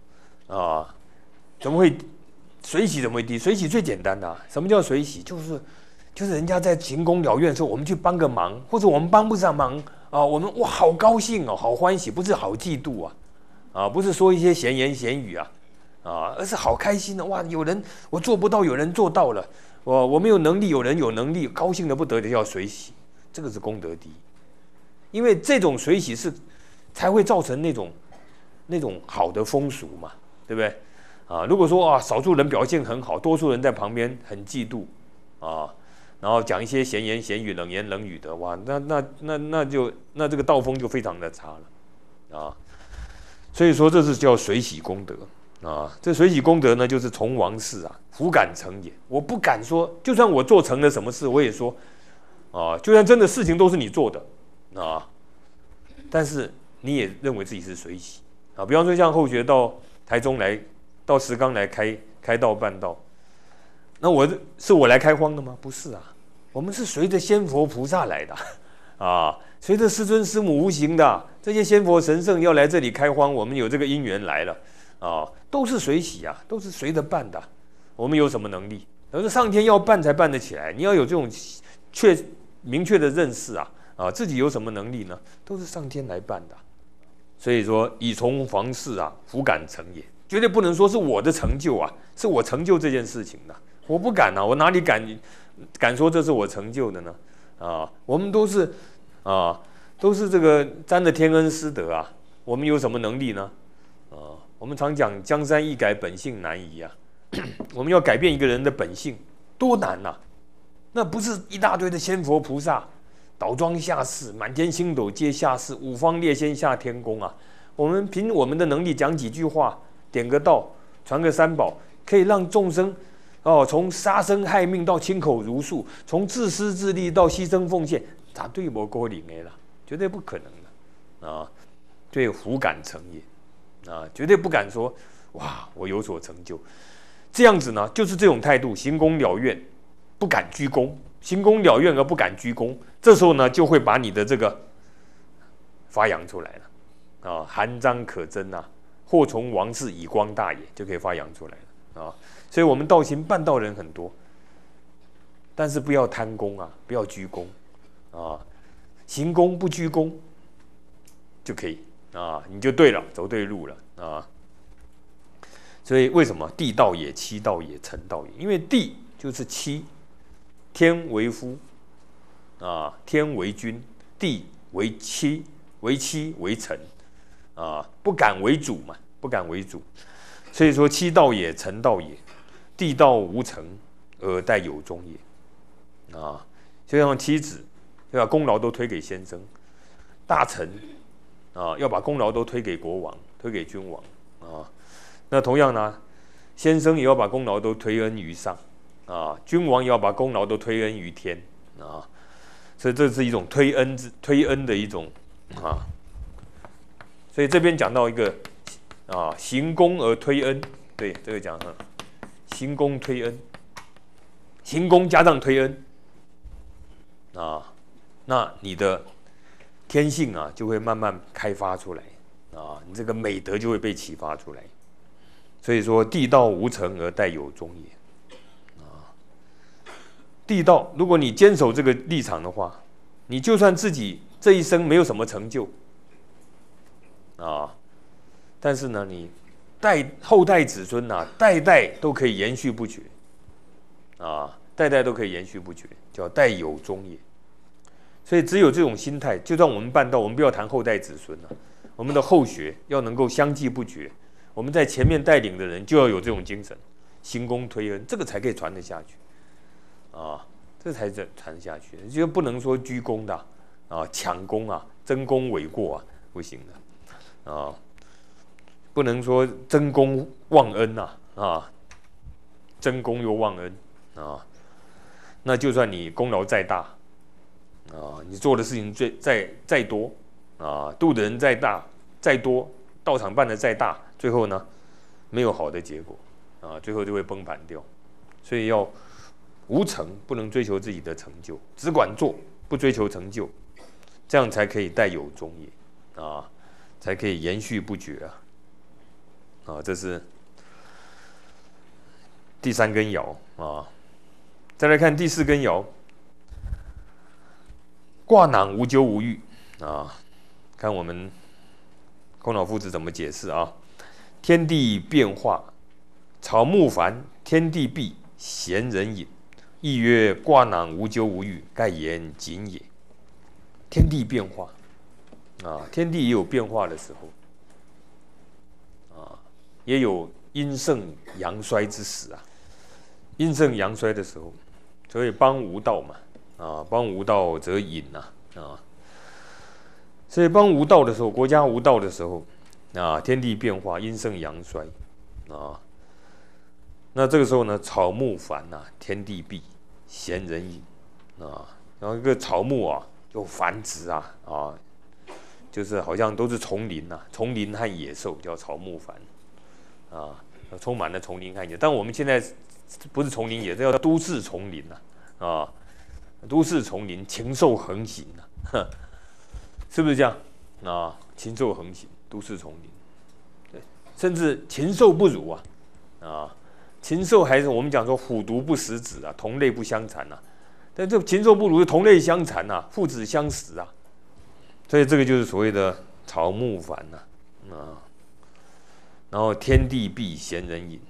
怎么会随喜？怎么会低？随喜最简单的什么叫随喜？就是人家在行功了愿的时候，我们去帮个忙，或者我们帮不上忙我们哇好高兴好欢喜，不是好嫉妒不是说一些闲言闲语而是好开心的哇！有人我做不到，有人做到了，我没有能力，有人有能力，高兴的不得了，叫随喜，这个是功德第一。因为这种随喜才会造成那种好的风俗嘛，对不对如果说少数人表现很好，多数人在旁边很嫉妒然后讲一些闲言闲语、冷言冷语的哇，那这个道风就非常的差了所以说这是叫随喜功德这随喜功德呢，就是从王事弗敢成也。我不敢说，就算我做成了什么事，我也说就算真的事情都是你做的但是你也认为自己是随喜比方说像后学到台中来，到石冈来开道办道，那我来开荒的吗？不是我们是随着仙佛菩萨来的随着师尊师母无形的这些仙佛神圣要来这里开荒，我们有这个因缘来了都是随喜都是随着办的。我们有什么能力？而是上天要办才办得起来，你要有这种明确的认识自己有什么能力呢？都是上天来办的。所以说，以从王事弗敢成也，绝对不能说是我的成就是我成就这件事情的，我不敢我哪里敢说这是我成就的呢？我们都是这个沾了天恩师德我们有什么能力呢？我们常讲江山易改，本性难移我们要改变一个人的本性，多难那不是一大堆的仙佛菩萨倒装下世，满天星斗皆下世，五方列仙下天宫我们凭我们的能力讲几句话，点个道，传个三宝，可以让众生从杀生害命到亲口如数，从自私自利到牺牲奉献，绝对没可能的啦，绝对不可能的所以弗敢成也绝对不敢说哇我有所成就。这样子呢，就是这种态度，行功了愿，不敢居功，行功了愿而不敢居功，这时候呢，就会把你的这个发扬出来了含章可真或从王事以光大也，就可以发扬出来了所以我们道行办道人很多，但是不要贪功不要居功行功不居功就可以你就对了，走对路了所以为什么地道也、妻道也、臣道也？因为地就是妻，天为夫天为君，地为妻，为臣不敢为主嘛，不敢为主。所以说妻道也、臣道也，地道无成而待有终也就像妻子要把功劳都推给先生，大臣要把功劳都推给国王、推给君王那同样呢，先生也要把功劳都推恩于上啊，君王也要把功劳都推恩于天啊，所以这是一种推恩的一种啊。所以这边讲到一个啊，行功而推恩，对，这个讲哈，行功推恩，行功加上推恩啊，那你的天性啊就会慢慢开发出来啊，你这个美德就会被启发出来。所以说，地道无成而殆有终也啊。地道，如果你坚守这个立场的话，你就算自己这一生没有什么成就啊，但是呢，你后代子孙啊，代代都可以延续不绝啊，代代都可以延续不绝，叫殆有终也。所以只有这种心态，就算我们办道，我们不要谈后代子孙了，我们的后学要能够相继不绝。我们在前面带领的人就要有这种精神，行功推恩，这个才可以传得下去啊，这才传得下去，就不能说居功的啊、抢功啊、争功诿过啊，不行的啊，不能说争功忘恩啊，争功又忘恩啊，那就算你功劳再大啊，你做的事情再多啊，度的人再多，道场办的再大，最后呢，没有好的结果啊，最后就会崩盘掉。所以要无成，不能追求自己的成就，只管做，不追求成就，这样才可以殆有终也啊，才可以延续不绝啊。这是第3根爻啊。再来看第4根爻，卦囊无咎无欲啊。看我们孔老夫子怎么解释啊？天地变化，草木繁，天地闭，贤人隐。亦曰：卦囊无咎无欲，盖言谨也。天地变化啊，天地也有变化的时候啊，也有阴盛阳衰之时啊。阴盛阳衰的时候，所以邦无道嘛啊，邦无道则隐啊。所以邦无道的时候，国家无道的时候啊，天地变化，阴盛阳衰啊。那这个时候呢，草木繁啊，天地闭，贤人隐啊。然后一个草木啊，就繁殖啊，就是好像都是丛林丛林和野兽叫草木繁啊，充满了丛林和野兽。但我们现在不是丛林野兽，叫都市丛林啊，都市丛林，禽兽横行是不是这样啊？禽兽横行，都市丛林，对，甚至禽兽不如啊，禽兽还是我们讲说虎毒不食子同类不相残但这禽兽不如，同类相残父子相食所以这个就是所谓的草木繁然后天地闭，贤人隐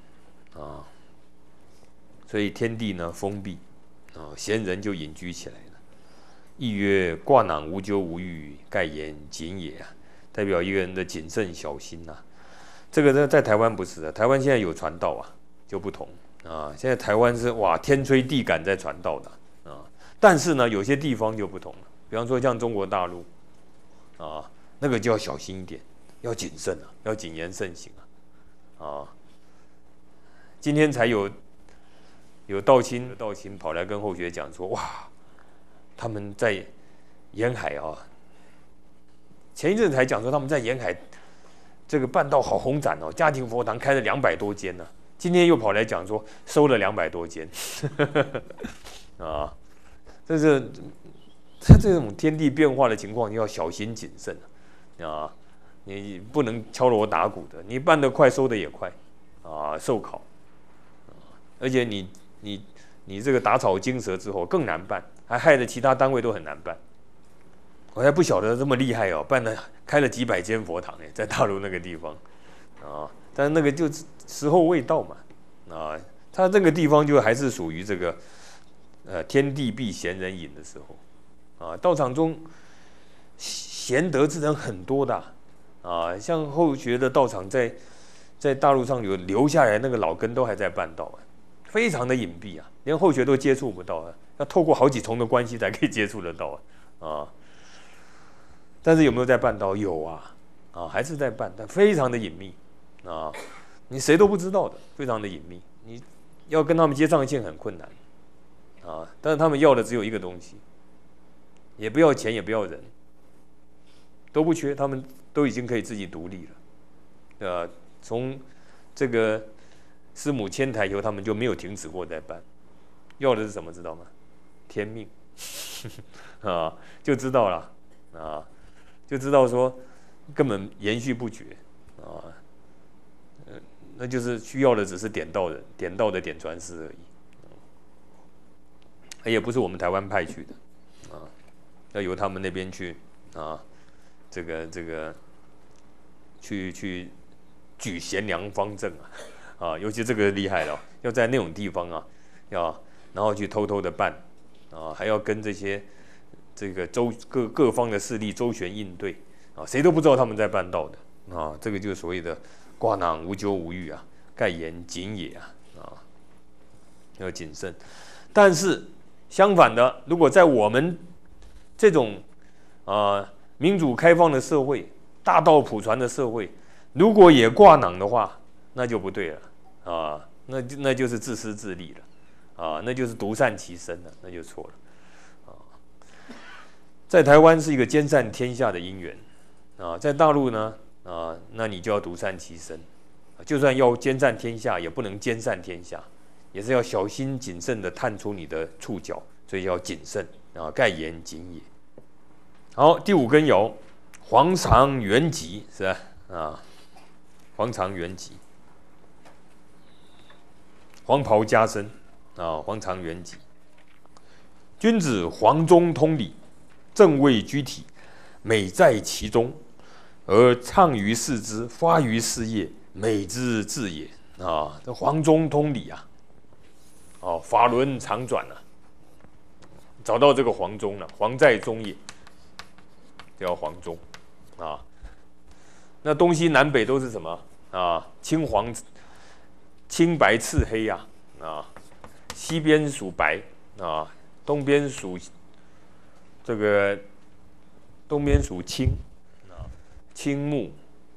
所以天地呢封闭贤人就隐居起来了。亦曰：卦囊无咎无欲，盖言谨也代表一个人的谨慎小心这个呢，在台湾不是台湾现在有传道就不同现在台湾是天吹地感在传道的但是呢，有些地方就不同了。比方说像中国大陆那个就要小心一点，要谨慎要谨言慎行今天才有道亲跑来跟后学讲说，他们在沿海前一阵才讲说他们在沿海这个办道好轰展家庭佛堂开了200多间今天又跑来讲说收了200多间这是这种天地变化的情况，你要小心谨慎你不能敲锣打鼓的，你办得快，收得也快受考而且你这个打草惊蛇之后更难办，还害得其他单位都很难办。我还不晓得这么厉害开了几百间佛堂在大陆那个地方但是那个就时候未到嘛他这个地方就还是属于这个天地闭，贤人隐的时候道场中贤德之人很多的像后学的道场在大陆上有留下来那个老根都还在办道非常的隐蔽连后学都接触不到要透过好几重的关系才可以接触得到但是有没有在办道？有还是在办，但非常的隐秘你谁都不知道的，非常的隐秘，你要跟他们接上线很困难啊。但是他们要的只有一个东西，也不要钱，也不要人，都不缺，他们都已经可以自己独立了。从这个师母迁台以后，他们就没有停止过在办。要的是什么，知道吗？天命啊，就知道了啊，就知道说根本延续不绝啊。那就是需要的只是点到人，点到的点传师而已，也不是我们台湾派去的啊，要由他们那边去啊，这个去举贤良方正啊，尤其这个厉害了，要在那种地方啊，然后去偷偷的办啊，还要跟这些这个各方的势力周旋应对啊，谁都不知道他们在办道的啊，这个就是所谓的挂囊无咎无欲啊，盖言谨也啊，要谨慎。但是相反的，如果在我们这种民主开放的社会、大道普传的社会，如果也挂囊的话，那就不对了啊，那就是自私自利了啊，那就是独善其身了，那就错了啊。在台湾是一个兼善天下的因缘啊，在大陆呢那你就要独善其身，就算要兼善天下，也不能兼善天下，也是要小心谨慎的探出你的触角，所以要谨慎啊，盖言谨也。好，第5根爻，黄裳元吉，是吧？啊，黄裳元吉，黄袍加身啊，黄裳元吉。君子黄中通理，正位居体，美在其中，而畅于事之，发于事业，美之至也啊！这黄中通理啊，法轮常转啊，找到这个黄中了，黄在中也，叫黄中啊。那东西南北都是什么啊？青白赤黑啊，西边属白啊，东边属青啊，青木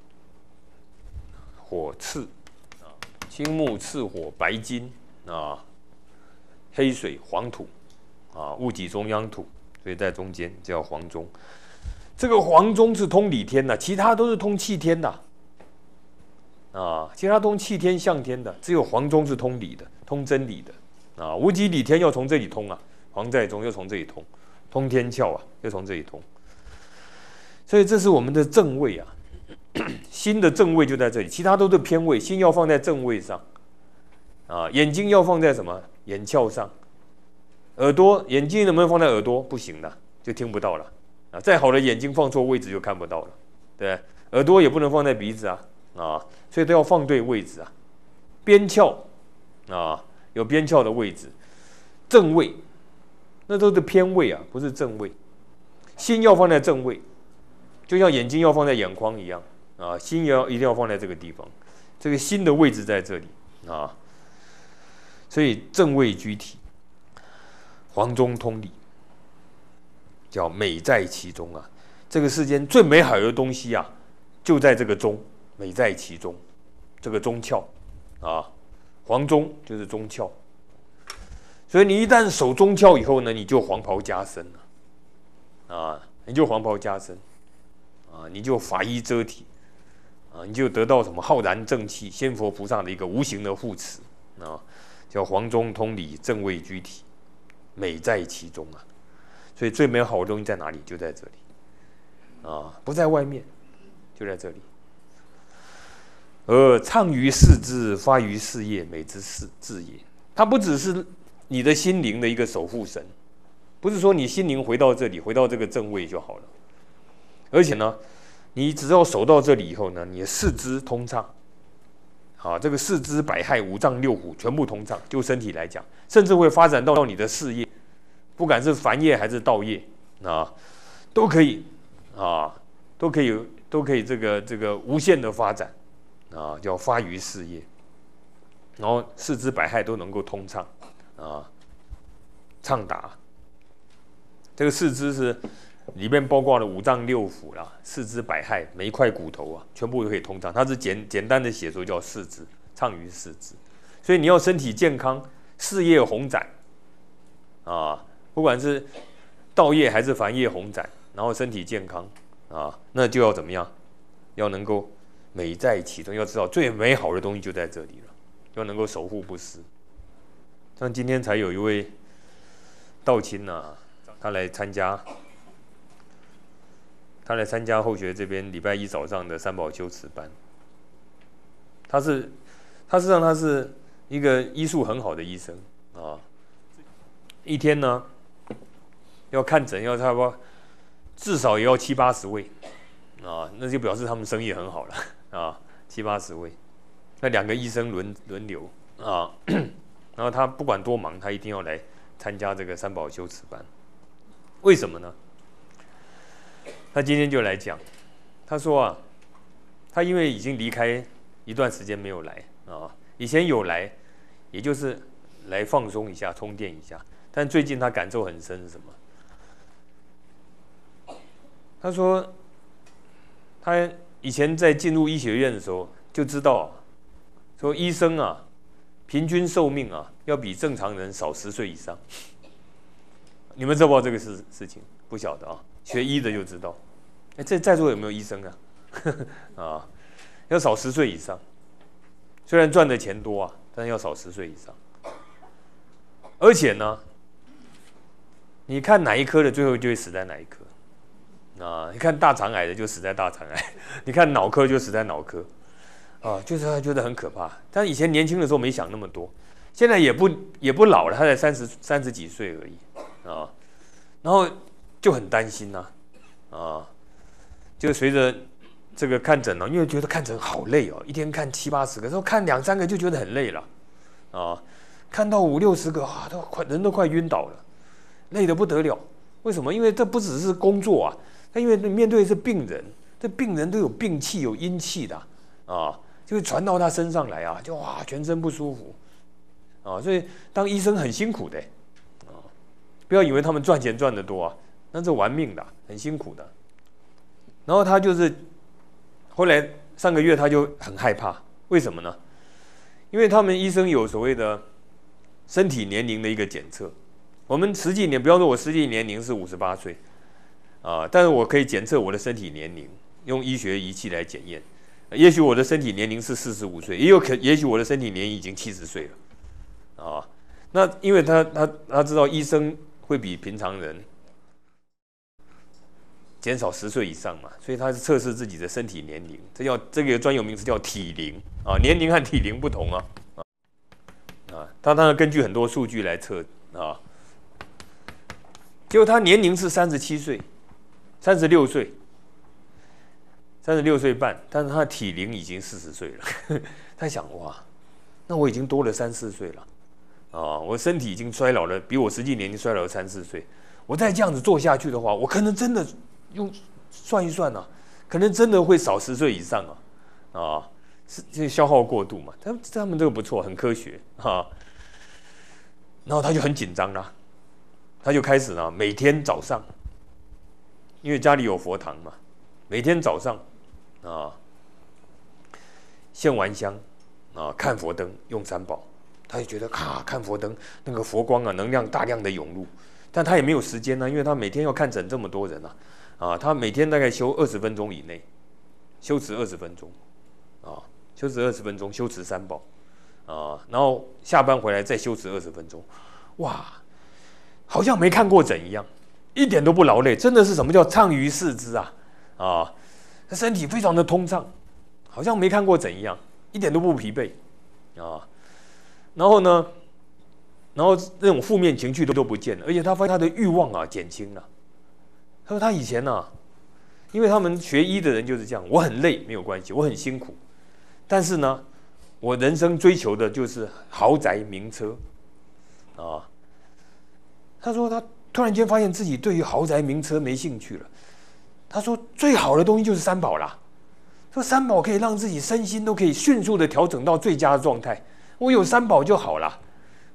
火赤啊，青木赤火白金啊，黑水黄土啊，戊己中央土，所以在中间叫黄中。这个黄中是通理天的，其他都是通气天的啊，其他通气天象天的，只有黄中是通理的，通真理的啊。无极理天要从这里通啊，黄在中又从这里通，通天窍啊，又从这里通。所以这是我们的正位啊，心的正位就在这里，其他都是偏位，心要放在正位上啊。眼睛要放在什么？眼窍上。眼睛能不能放在耳朵？不行的，就听不到了啊。再好的眼睛放错位置就看不到了，对。耳朵也不能放在鼻子啊，所以都要放对位置啊。边窍啊，有边窍的位置，正位，那都是偏位啊，不是正位。心要放在正位，就像眼睛要放在眼眶一样啊，心也一定要放在这个地方，这个心的位置在这里啊。所以正位居体，黄中通理，叫美在其中啊。这个世间最美好的东西啊，就在这个中，美在其中，这个中窍啊，黄中就是中窍。所以你一旦守中窍以后呢，你就黄袍加身了啊，你就黄袍加身啊，你就法衣遮体啊，你就得到什么浩然正气，仙佛菩萨的一个无形的护持啊，叫黄中通理，正位居体，美在其中啊。所以最美好的东西在哪里？就在这里啊，不在外面，就在这里。而畅于事之，发于事业，美之至也。它不只是你的心灵的一个守护神，不是说你心灵回到这里，回到这个正位就好了。而且呢，你只要守到这里以后呢，你的四肢通畅，啊，这个四肢百骸、五脏六腑全部通畅。就身体来讲，甚至会发展到你的事业，不管是凡业还是道业啊，都可以啊，都可以这个无限的发展啊，叫发于事业。然后四肢百骸都能够通畅啊，畅达。这个四肢是里面包括了五脏六腑啦，四肢百骸，每一块骨头啊，全部都可以通畅。它是简单的写作叫四肢畅于四肢。所以你要身体健康，事业宏展啊，不管是道业还是凡业宏展，然后身体健康啊，那就要怎么样？要能够美在其中，要知道最美好的东西就在这里了，要能够守护不失。像今天才有一位道亲啊，他来参加后学这边礼拜一早上的三宝修持班。他实际上他是一个医术很好的医生啊，一天呢要看诊要差不多至少也要70-80位啊，那就表示他们生意很好了啊，70-80位，那2个医生轮流啊，然后他不管多忙，他一定要来参加这个三宝修持班。为什么呢？他今天就来讲，他说啊，他因为已经离开一段时间没有来啊，以前有来，也就是来放松一下、充电一下，但最近他感受很深是什么？他说，他以前在进入医学院的时候就知道，说医生啊，平均寿命啊，要比正常人少10岁以上。你们知不知道这个事情？不晓得啊，学医的就知道。哎，在座有没有医生啊？啊，要少10岁以上。虽然赚的钱多啊，但是要少10岁以上。而且呢，你看哪一科的，最后就会死在哪一科。啊，你看大肠癌的就死在大肠癌，你看脑科就死在脑科，啊，就是他觉得很可怕。但以前年轻的时候没想那么多，现在也不老了，他才30几岁而已，啊，然后就很担心呐，啊，就随着这个看诊呢，因为觉得看诊好累哦，一天看70-80个，时候看2-3个就觉得很累了，啊，看到50-60个啊，人都快晕倒了，累得不得了。为什么？因为这不只是工作啊。因为面对的是病人，这病人都有病气、有阴气的啊，就会传到他身上来啊，就哇全身不舒服啊，所以当医生很辛苦的啊，不要以为他们赚钱赚得多啊，那是玩命的，很辛苦的。然后他就是后来上个月他就很害怕，为什么呢？因为他们医生有所谓的身体年龄的一个检测，我们实际年，比方说我实际年龄是58岁。但是我可以检测我的身体年龄，用医学仪器来检验。也许我的身体年龄是45岁，也许我的身体年龄已经70岁了。啊，那因为他知道医生会比平常人减少10岁以上嘛，所以他是测试自己的身体年龄。这个专有名词叫体龄啊，年龄和体龄不同啊。他当然根据很多数据来测啊。结果他年龄是37岁。36岁，36岁半，但是他的体龄已经40岁了。他想哇，那我已经多了3-4岁了，啊，我身体已经衰老了，比我实际年龄衰老了3-4岁。我再这样子做下去的话，我可能真的算一算啊，可能真的会少10岁以上啊，是消耗过度嘛？他们这个不错，很科学啊。然后他就很紧张啦，他就开始呢，每天早上。因为家里有佛堂嘛，每天早上啊，献完香啊，看佛灯，用3宝，他就觉得看佛灯那个佛光啊，能量大量的涌入，但他也没有时间呢，因为他每天要看诊这么多人啊，他每天大概修20分钟以内，修持20分钟啊，修持20分钟，修持3宝啊，然后下班回来再修持20分钟，哇，好像没看过诊一样。一点都不劳累，真的是什么叫畅于四肢啊，身体非常的通畅，好像没看过诊一样，一点都不疲惫啊。然后呢，那种负面情绪都不见了，而且他发现他的欲望啊减轻了。他说他以前因为他们学医的人就是这样，我很累没有关系，我很辛苦，但是呢，我人生追求的就是豪宅名车啊。他说他突然间发现自己对于豪宅名车没兴趣了。他说最好的东西就是3宝啦。说3宝可以让自己身心都可以迅速的调整到最佳的状态。我有3宝就好了。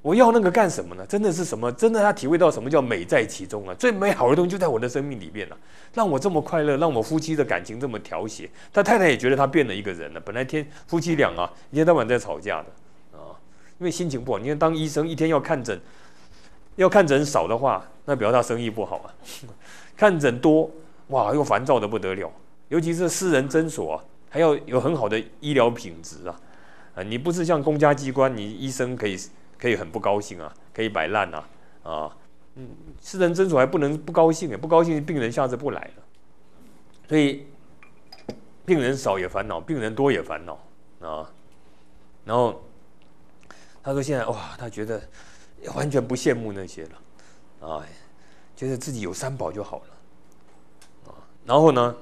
我要那个干什么呢？真的是什么？真的他体会到什么叫美在其中啊！最美好的东西就在我的生命里面了，让我这么快乐，让我夫妻的感情这么调谐。他太太也觉得他变了一个人了。本来夫妻俩啊，一天到晚在吵架的啊，因为心情不好。你看，当医生一天要看诊少的话，那表示他生意不好啊。看诊多，哇，又烦躁的不得了。尤其是私人诊所啊，还要有很好的医疗品质啊。你不是像公家机关，你医生可以很不高兴啊，可以摆烂啊，私人诊所还不能不高兴，不高兴病人下次不来了。所以病人少也烦恼，病人多也烦恼啊。然后他说现在哇，他觉得完全不羡慕那些了啊，觉得自己有三宝就好了啊。然后呢，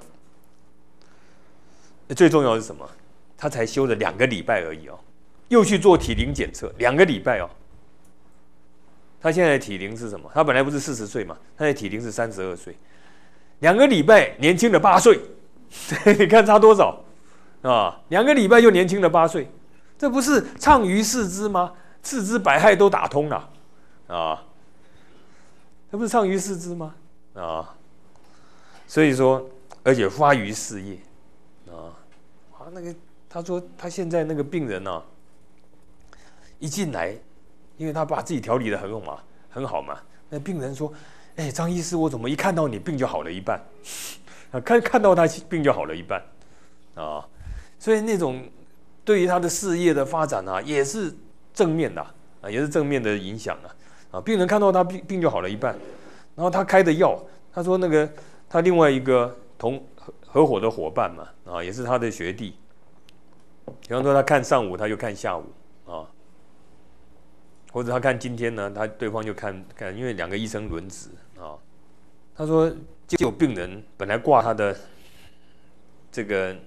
最重要的是什么？他才修了2个礼拜而已哦，又去做体龄检测2个礼拜哦。他现在的体龄是什么？他本来不是40岁嘛，他的体龄是32岁，2个礼拜年轻了8岁，你看差多少啊？2个礼拜就年轻了8岁，这不是畅于四肢吗？四肢百骸都打通了啊，这不是畅于四肢吗？啊，所以说，而且发于事业啊，那个。他说他现在那个病人啊，一进来，因为他把自己调理得很好嘛。那病人说：“哎，张医师，我怎么一看到你病就好了一半？看到他病就好了一半啊！所以那种对于他的事业的发展啊，也是正面的啊，也是正面的影响啊。病人看到他病就好了一半，然后他开的药，他说那个他另外一个合伙的伙伴嘛啊，也是他的学弟。”比方说，他看上午，他就看下午啊，或者他看今天呢，对方就看，因为2个医生轮值啊。他说，就有病人本来挂他的这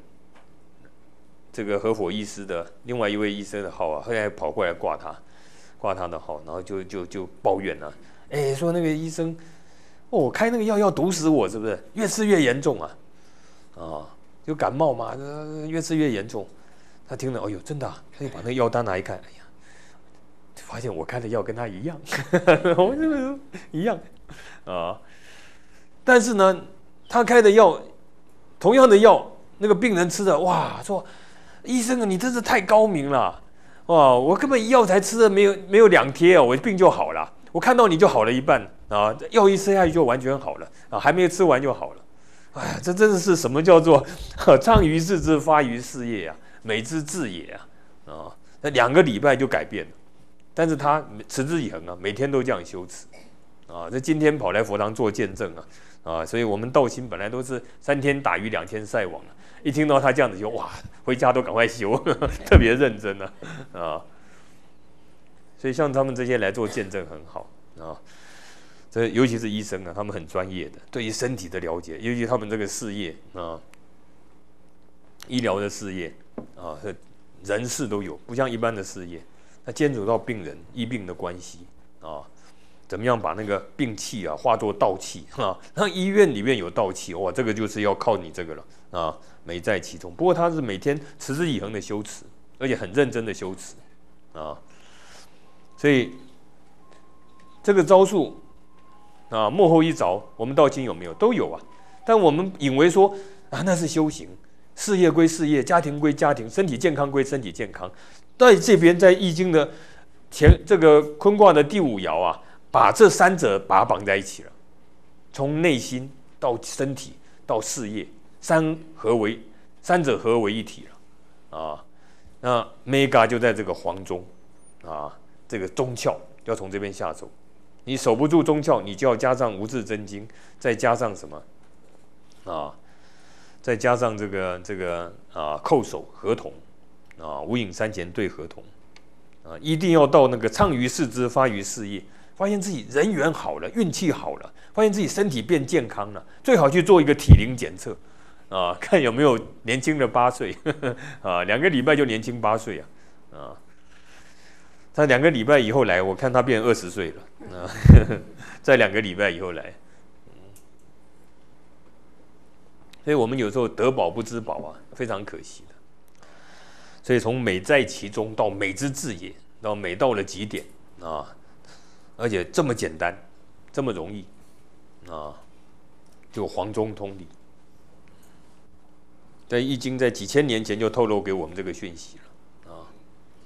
个合伙医师的另外一位医生的号啊，后来跑过来挂他的号，然后就抱怨了，说那个医生，我开那个药要毒死我，是不是？越吃越严重啊，就感冒嘛，越吃越严重。他听了，哎呦，真的他就把那个药单拿一看，哎呀，发现我开的药跟他一样，我这一样啊。但是呢，他开的药，同样的药，那个病人吃的，哇，说医生啊，你真是太高明了，哇，我根本药才吃了没有2天哦，我病就好了，我看到你就好了一半啊，药一吃下去就完全好了啊，还没吃完就好了。哎呀，这真的是什么叫做畅于四肢，发于事业啊，美之至也啊！那2个礼拜就改变了，但是他持之以恒啊，每天都这样修持啊。这今天跑来佛堂做见证啊，所以我们道心本来都是3天打鱼2天晒网了，一听到他这样子就哇，回家都赶快修，特别认真啊。所以像他们这些来做见证很好啊。这尤其是医生啊，他们很专业的，对于身体的了解，尤其他们这个事业啊，医疗的事业啊，人事都有，不像一般的事业，它牵扯到病人医病的关系啊，怎么样把那个病气啊化作道气啊？那医院里面有道气，哇，这个就是要靠你这个了啊，美在其中。不过他是每天持之以恒的修持，而且很认真的修持啊，所以这个招数。啊，幕后一着，我们道经有没有？都有啊。但我们以为说啊，那是修行，事业归事业，家庭归家庭，身体健康归身体健康。在这边，在易经的这个坤卦的第5爻啊，把这3者把它绑在一起了，从内心到身体到事业，三者合为一体了啊。那 mega 就在这个黄中啊，这个中窍要从这边下手。你守不住中窍，你就要加上无字真经，再加上什么啊？再加上这个叩首合同啊，无影山前对合同啊，一定要到那个畅于四肢，发于事业，发现自己人缘好了，运气好了，发现自己身体变健康了，最好去做一个体龄检测啊，看有没有年轻了8岁啊，2个礼拜就年轻8岁啊。他2个礼拜以后来，我看他变20岁了在2个礼拜以后来，所以我们有时候得宝不知宝啊，非常可惜的。所以从美在其中到美之至也，到美到了极点啊，而且这么简单，这么容易啊，就黄中通理。在《易经》在几千年前就透露给我们这个讯息了啊，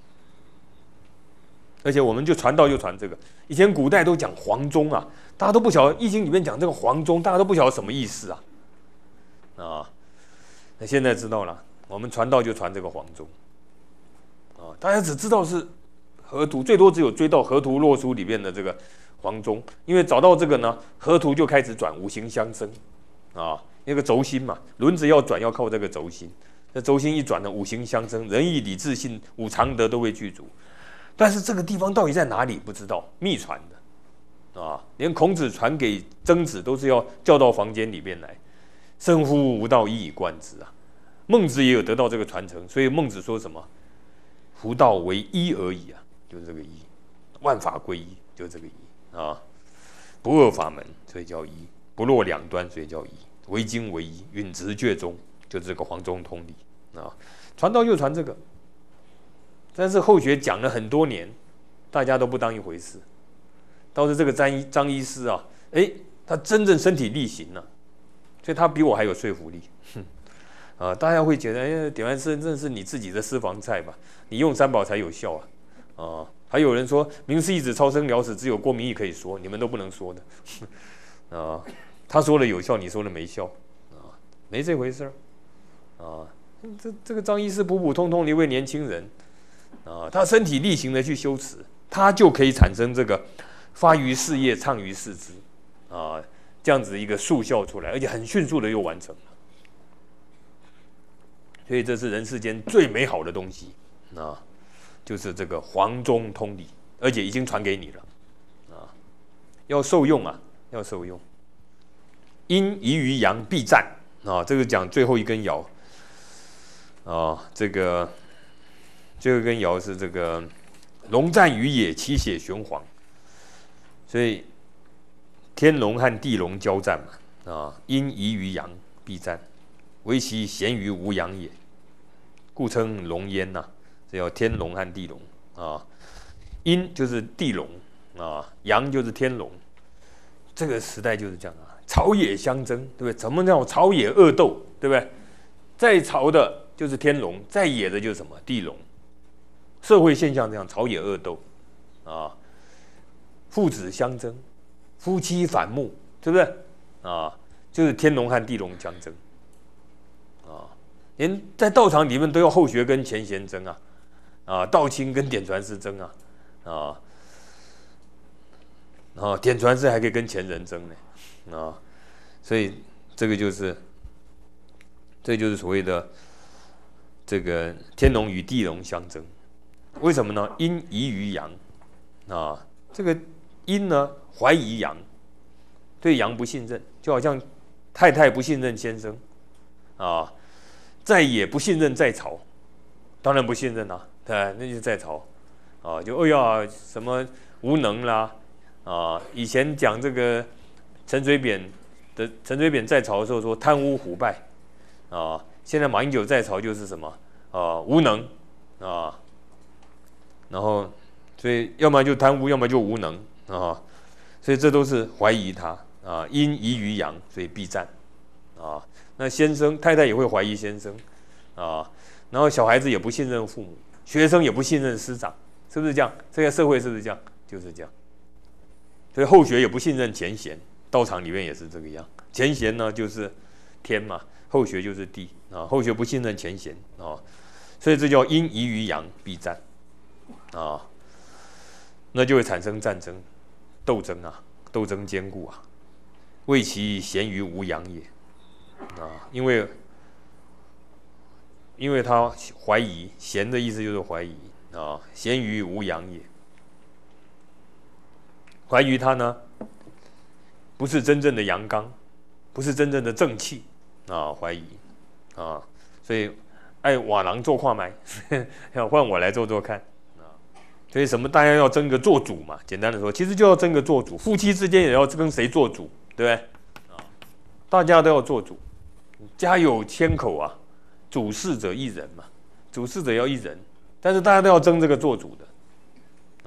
而且我们就传道就传这个。以前古代都讲黄钟啊，大家都不晓得《易经》里面讲这个黄钟，大家都不晓得什么意思啊啊。那现在知道了，我们传道就传这个黄钟啊，大家只知道是河图，最多只有追到河图洛书里面的这个黄钟，因为找到这个呢，河图就开始转五行相生啊。那个轴心嘛，轮子要转要靠这个轴心，这轴心一转呢，五行相生，仁义礼智信五常德都会具足。但是这个地方到底在哪里不知道，秘传的啊，连孔子传给曾子都是要叫到房间里面来。生乎吾道，一以贯之啊！孟子也有得到这个传承，所以孟子说什么？夫道为一而已啊，就是这个一，万法归一，就是这个一啊。不二法门，所以叫一；不落两端，所以叫一。为精为一，允直厥中，就是这个黄钟通理啊。传道就传这个，但是后学讲了很多年，大家都不当一回事。倒是这个张医师啊，他真正身体力行了，所以他比我还有说服力。啊，大家会觉得，点完师真是你自己的私房菜吧？你用三宝才有效啊！啊，还有人说明师一指超生了死，只有郭明义可以说，你们都不能说的。啊。他说了有效，你说了没效，啊，没这回事儿，啊，这个张医师普普通通的一位年轻人，啊，他身体力行的去修持，他就可以产生这个发于事业，畅于事之，啊，这样子一个速效出来，而且很迅速的又完成了，所以这是人世间最美好的东西，啊，就是这个黄钟通理，而且已经传给你了，啊，要受用啊，要受用。阴宜于阳，必战啊！这个讲最后一根爻啊，这个最后一根爻是这个龙战于野，其血玄黄，所以天龙和地龙交战嘛啊！阴宜于阳，必战，唯其咸于无阳也，故称龙焉呐。这叫天龙和地龙啊。阴就是地龙啊，阳就是天龙。这个时代就是这样啊。朝野相争，对不对？怎么叫朝野恶斗，对不对？在朝的就是天龙，在野的就是什么地龙。社会现象这样，朝野恶斗啊，父子相争，夫妻反目，对不对？啊，就是天龙和地龙相争啊，连在道场里面都要后学跟前贤争啊，啊，道亲跟点传师争啊，点传师还可以跟前人争呢。啊，所以这就是所谓的这个天龙与地龙相争，为什么呢？阴宜于阳啊，这个阴呢怀疑阳，对阳不信任，就好像太太不信任先生啊，在野不信任在朝，当然不信任啊，对，那就是在朝啊，就哎呀什么无能啦啊，以前讲这个。陈水扁在朝的时候说贪污腐败啊，现在马英九在朝就是什么无能啊，然后所以要么就贪污，要么就无能啊，所以这都是怀疑他啊，阴宜于阳，所以必战啊。那先生太太也会怀疑先生啊，然后小孩子也不信任父母，学生也不信任师长，是不是这样？这个社会是不是这样？就是这样。所以后学也不信任前贤。道场里面也是这个样，前贤呢就是天嘛，后学就是地啊，后学不信任前贤啊，所以这叫阴宜于阳，必战啊，那就会产生战争、斗争啊，斗争坚固啊，谓其咸于无阳也啊，因为他怀疑，咸的意思就是怀疑啊，咸于无阳也，怀疑他呢。不是真正的阳刚，不是真正的正气啊，怀疑啊，所以爱瓦郎做跨买，要换我来做做看啊。所以什么大家要争个做主嘛，简单的说，其实就要争个做主，夫妻之间也要跟谁做主，对不对？啊，大家都要做主，家有千口啊，主事者一人嘛，主事者要一人，但是大家都要争这个做主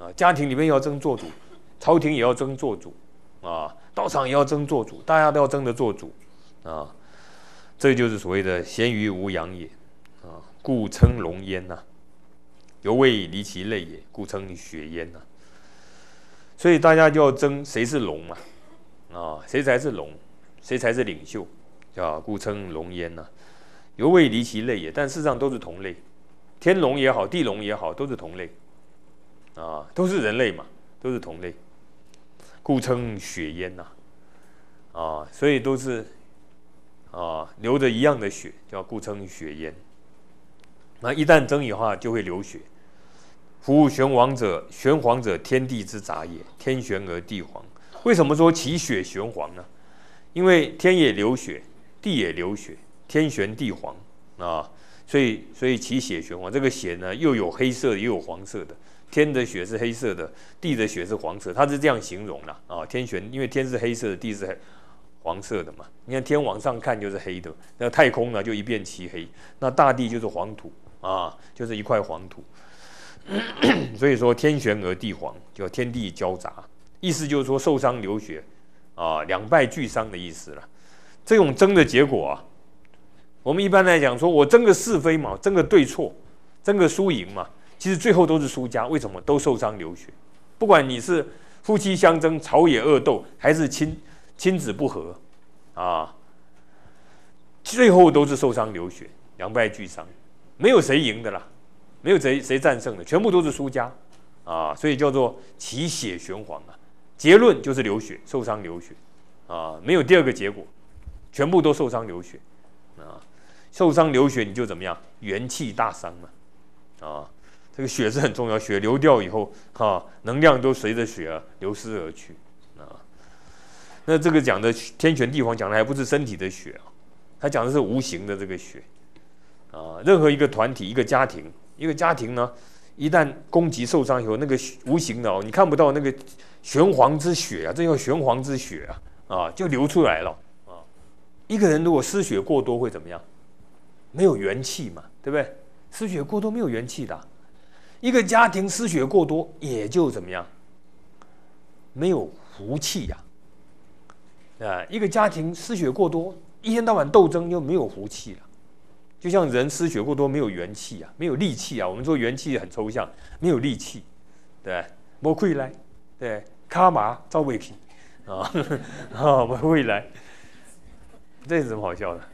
啊，家庭里面要争做主，朝廷也要争做主啊，道场也要争做主，大家都要争着做主啊。这就是所谓的咸于无养也啊，故称龙焉呐、犹未离其类也，故称血焉呐、所以大家就要争谁是龙嘛，啊，谁才是龙，谁才是领袖，啊，故称龙焉呐、犹未离其类也。但事实上都是同类，天龙也好，地龙也好，都是同类，啊，都是人类嘛，都是同类，故称血焉呐、啊，所以都是啊流着一样的血，叫故称血焉。那一旦争以后，就会流血。夫玄黄者，玄黄者，天地之杂也，天玄而地黄。为什么说其血玄黄呢？因为天也流血，地也流血，天玄地黄啊，所以其血玄黄。这个血呢，又有黑色的，又有黄色的。天的血是黑色的，地的血是黄色，它是这样形容的啊。天玄，因为天是黑色的，地是黄色的嘛。你看天往上看就是黑的，那太空呢就一片漆黑，那大地就是黄土啊，就是一块黄土。所以说天玄而地黄，叫天地交杂，意思就是说受伤流血啊，两败俱伤的意思了。这种争的结果啊，我们一般来讲说，我争个是非嘛，争个对错，争个输赢嘛，其实最后都是输家。为什么？都受伤流血。不管你是夫妻相争、朝野恶斗，还是亲子不和啊，最后都是受伤流血，两败俱伤，没有谁赢的啦。没有谁战胜的，全部都是输家啊，所以叫做其血玄黄啊。结论就是流血，受伤流血啊，没有第二个结果，全部都受伤流血啊。受伤流血你就怎么样？元气大伤嘛啊，这个血是很重要，血流掉以后啊，能量都随着血流失而去啊。那这个讲的天玄地黄讲的还不是身体的血啊，他讲的是无形的这个血啊。任何一个团体、一个家庭呢，一旦攻击受伤以后，那个无形的你看不到那个玄黄之血啊，这叫玄黄之血啊，就流出来了啊。一个人如果失血过多会怎么样？没有元气嘛，对不对？失血过多没有元气的。一个家庭失血过多也就怎么样？没有福气呀。一个家庭失血过多，一天到晚斗争就没有福气了。就像人失血过多没有元气啊，没有力气啊。我们说元气很抽象，没有力气，对，没气来，对，卡麻照不起啊，没会来，这有什么好笑的？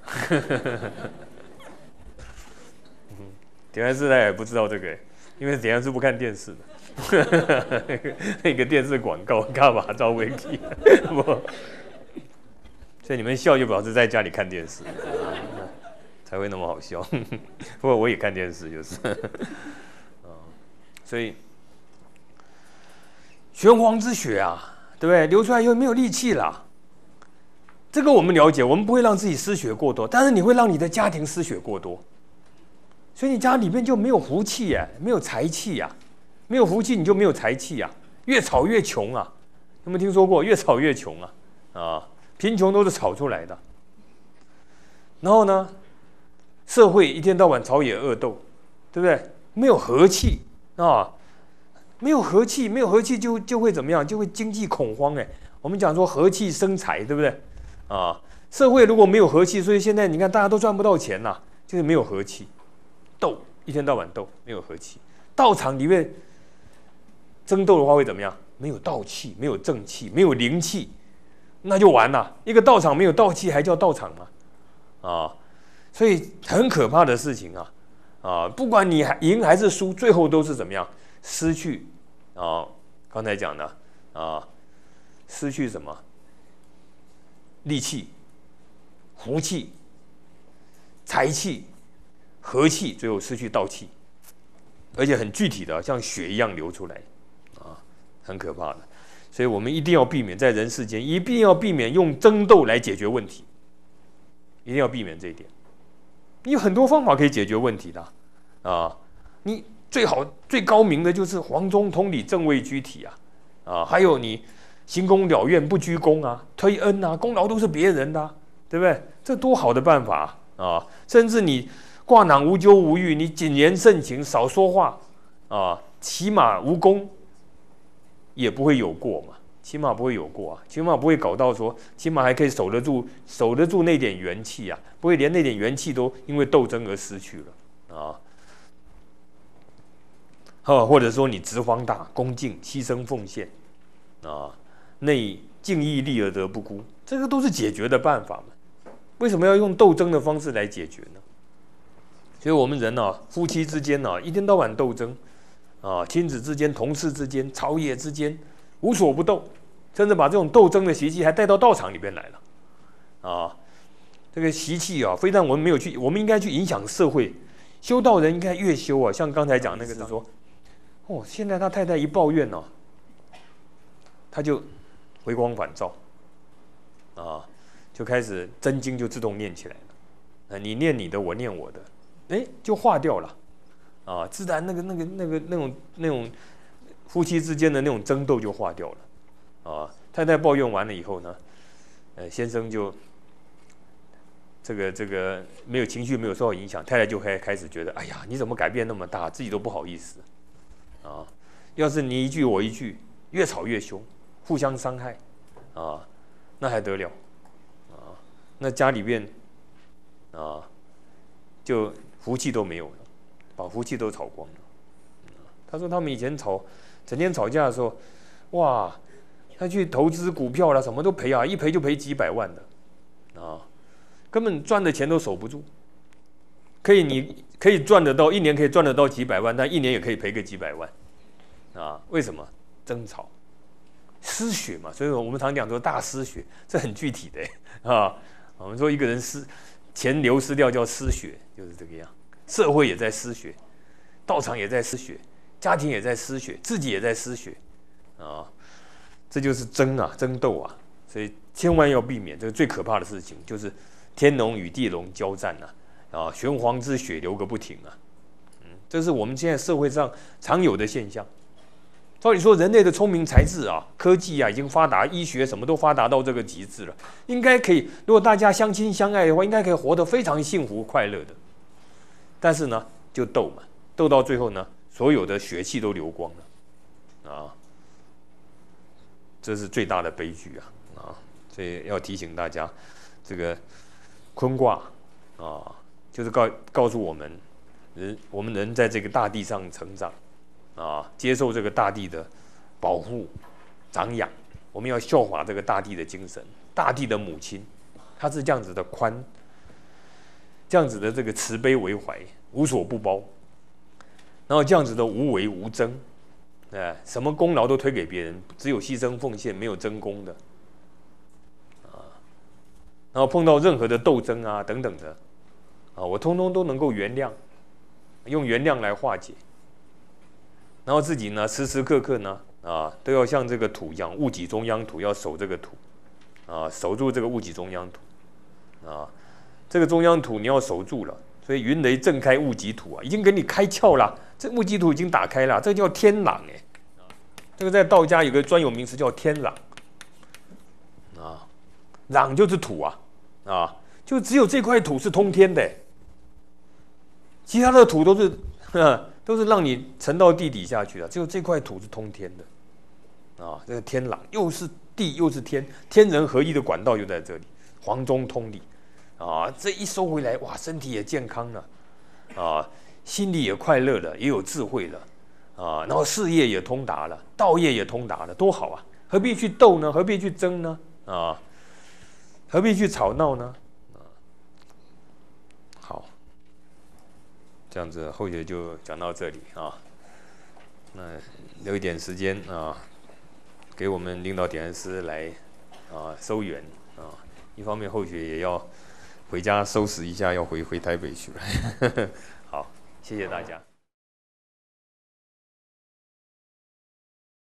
点安师他也不知道这个，因为点安师不看电视的，那个电视广告卡麻照不起，所以你们笑就表示在家里看电视。才会那么好笑，不过我也看电视，就是，所以玄黄之血啊，对不对？流出来以后没有力气了，这个我们了解，我们不会让自己失血过多，但是你会让你的家庭失血过多，所以你家里面就没有福气耶，没有财气呀，没有福气你就没有财气呀，越吵越穷啊，有没有听说过？越吵越穷啊，贫穷都是吵出来的，然后呢？社会一天到晚朝野恶斗，对不对？没有和气啊，没有和气就会怎么样？就会经济恐慌哎。我们讲说和气生财，对不对？啊，社会如果没有和气，所以现在你看大家都赚不到钱呐，就是没有和气，斗一天到晚斗，没有和气。道场里面争斗的话会怎么样？没有道气，没有正气，没有灵气，那就完了。一个道场没有道气，还叫道场吗？啊！所以很可怕的事情不管你赢还是输，最后都是怎么样？失去刚才讲的失去什么？力气、福气、财气、和气，最后失去道气，而且很具体的，像血一样流出来很可怕的。所以我们一定要避免在人世间，一定要避免用争斗来解决问题，一定要避免这一点。你有很多方法可以解决问题的你最好最高明的就是黄中通理，正位居体还有你行功了愿，不居功推恩功劳都是别人的对不对？这多好的办法甚至你挂囊无咎无欲，你谨言慎行，少说话骑马无功也不会有过嘛，起码不会有过啊，起码不会搞到说，起码还可以守得住那点元气啊，不会连那点元气都因为斗争而失去了啊。或者说你直方大、恭敬、牺牲奉献啊，内敬义利而得不孤，这个都是解决的办法嘛。为什么要用斗争的方式来解决呢？所以我们人啊，夫妻之间啊，一天到晚斗争啊，亲子之间、同事之间、朝野之间，无所不斗，甚至把这种斗争的习气还带到道场里边来了啊。这个习气啊，非但我们没有去，我们应该去影响社会。修道人应该越修啊，像刚才讲那个是说，现在他太太一抱怨哦，他就回光返照啊，就开始真经就自动念起来了。你念你的，我念我的，就化掉了啊，自然那种夫妻之间的那种争斗就化掉了啊。太太抱怨完了以后呢，先生就这个没有情绪，没有受到影响，太太就开始觉得，哎呀，你怎么改变那么大，自己都不好意思啊。要是你一句我一句，越吵越凶，互相伤害啊，那还得了啊？那家里边啊，就福气都没有了，把福气都炒光了。他说他们以前整天吵架的时候，哇，他去投资股票啦，什么都赔啊，一赔就赔几百万的啊，根本赚的钱都守不住。你可以赚得到，一年可以赚得到几百万，但一年也可以赔个几百万啊？为什么？争吵、失血嘛。所以我们常讲说大失血，这很具体的啊。我们说一个人钱流失掉叫失血，就是这个样。社会也在失血，道场也在失血，家庭也在失血，自己也在失血啊。这就是争斗啊。所以千万要避免这个最可怕的事情，就是天龙与地龙交战啊，玄黄之血流个不停啊。这是我们现在社会上常有的现象。照理说，人类的聪明才智啊，科技啊已经发达，医学什么都发达到这个极致了，应该可以。如果大家相亲相爱的话，应该可以活得非常幸福快乐的。但是呢，就斗嘛，斗到最后呢，所有的血气都流光了啊，这是最大的悲剧啊！所以要提醒大家，这个坤卦啊，就是告诉我们，我们人在这个大地上成长啊，接受这个大地的保护、长养，我们要效法这个大地的精神。大地的母亲，她是这样子的宽，这样子的这个慈悲为怀，无所不包，然后这样子的无为无争，什么功劳都推给别人，只有牺牲奉献，没有争功的然后碰到任何的斗争啊等等的我通通都能够原谅，用原谅来化解。然后自己呢，时时刻刻呢都要像这个土一样，物己中央土，要守这个土守住这个物己中央土这个中央土你要守住了。所以云雷震开物己土已经给你开窍了，这物己土已经打开了，这叫天朗这个在道家有个专有名词叫天朗朗就是土就只有这块土是通天的，其他的土都是让你沉到地底下去的，只有这块土是通天的这个天朗又是地又是天，天人合一的管道就在这里，黄中通理这一收回来，哇，身体也健康了心里也快乐了，也有智慧了然后事业也通达了，道业也通达了，多好啊！何必去斗呢？何必去争呢？何必去吵闹呢？好，这样子后节就讲到这里那留一点时间给我们领导点师来收圆一方面后学也要回家收拾一下，要回台北去了。好，谢谢大家。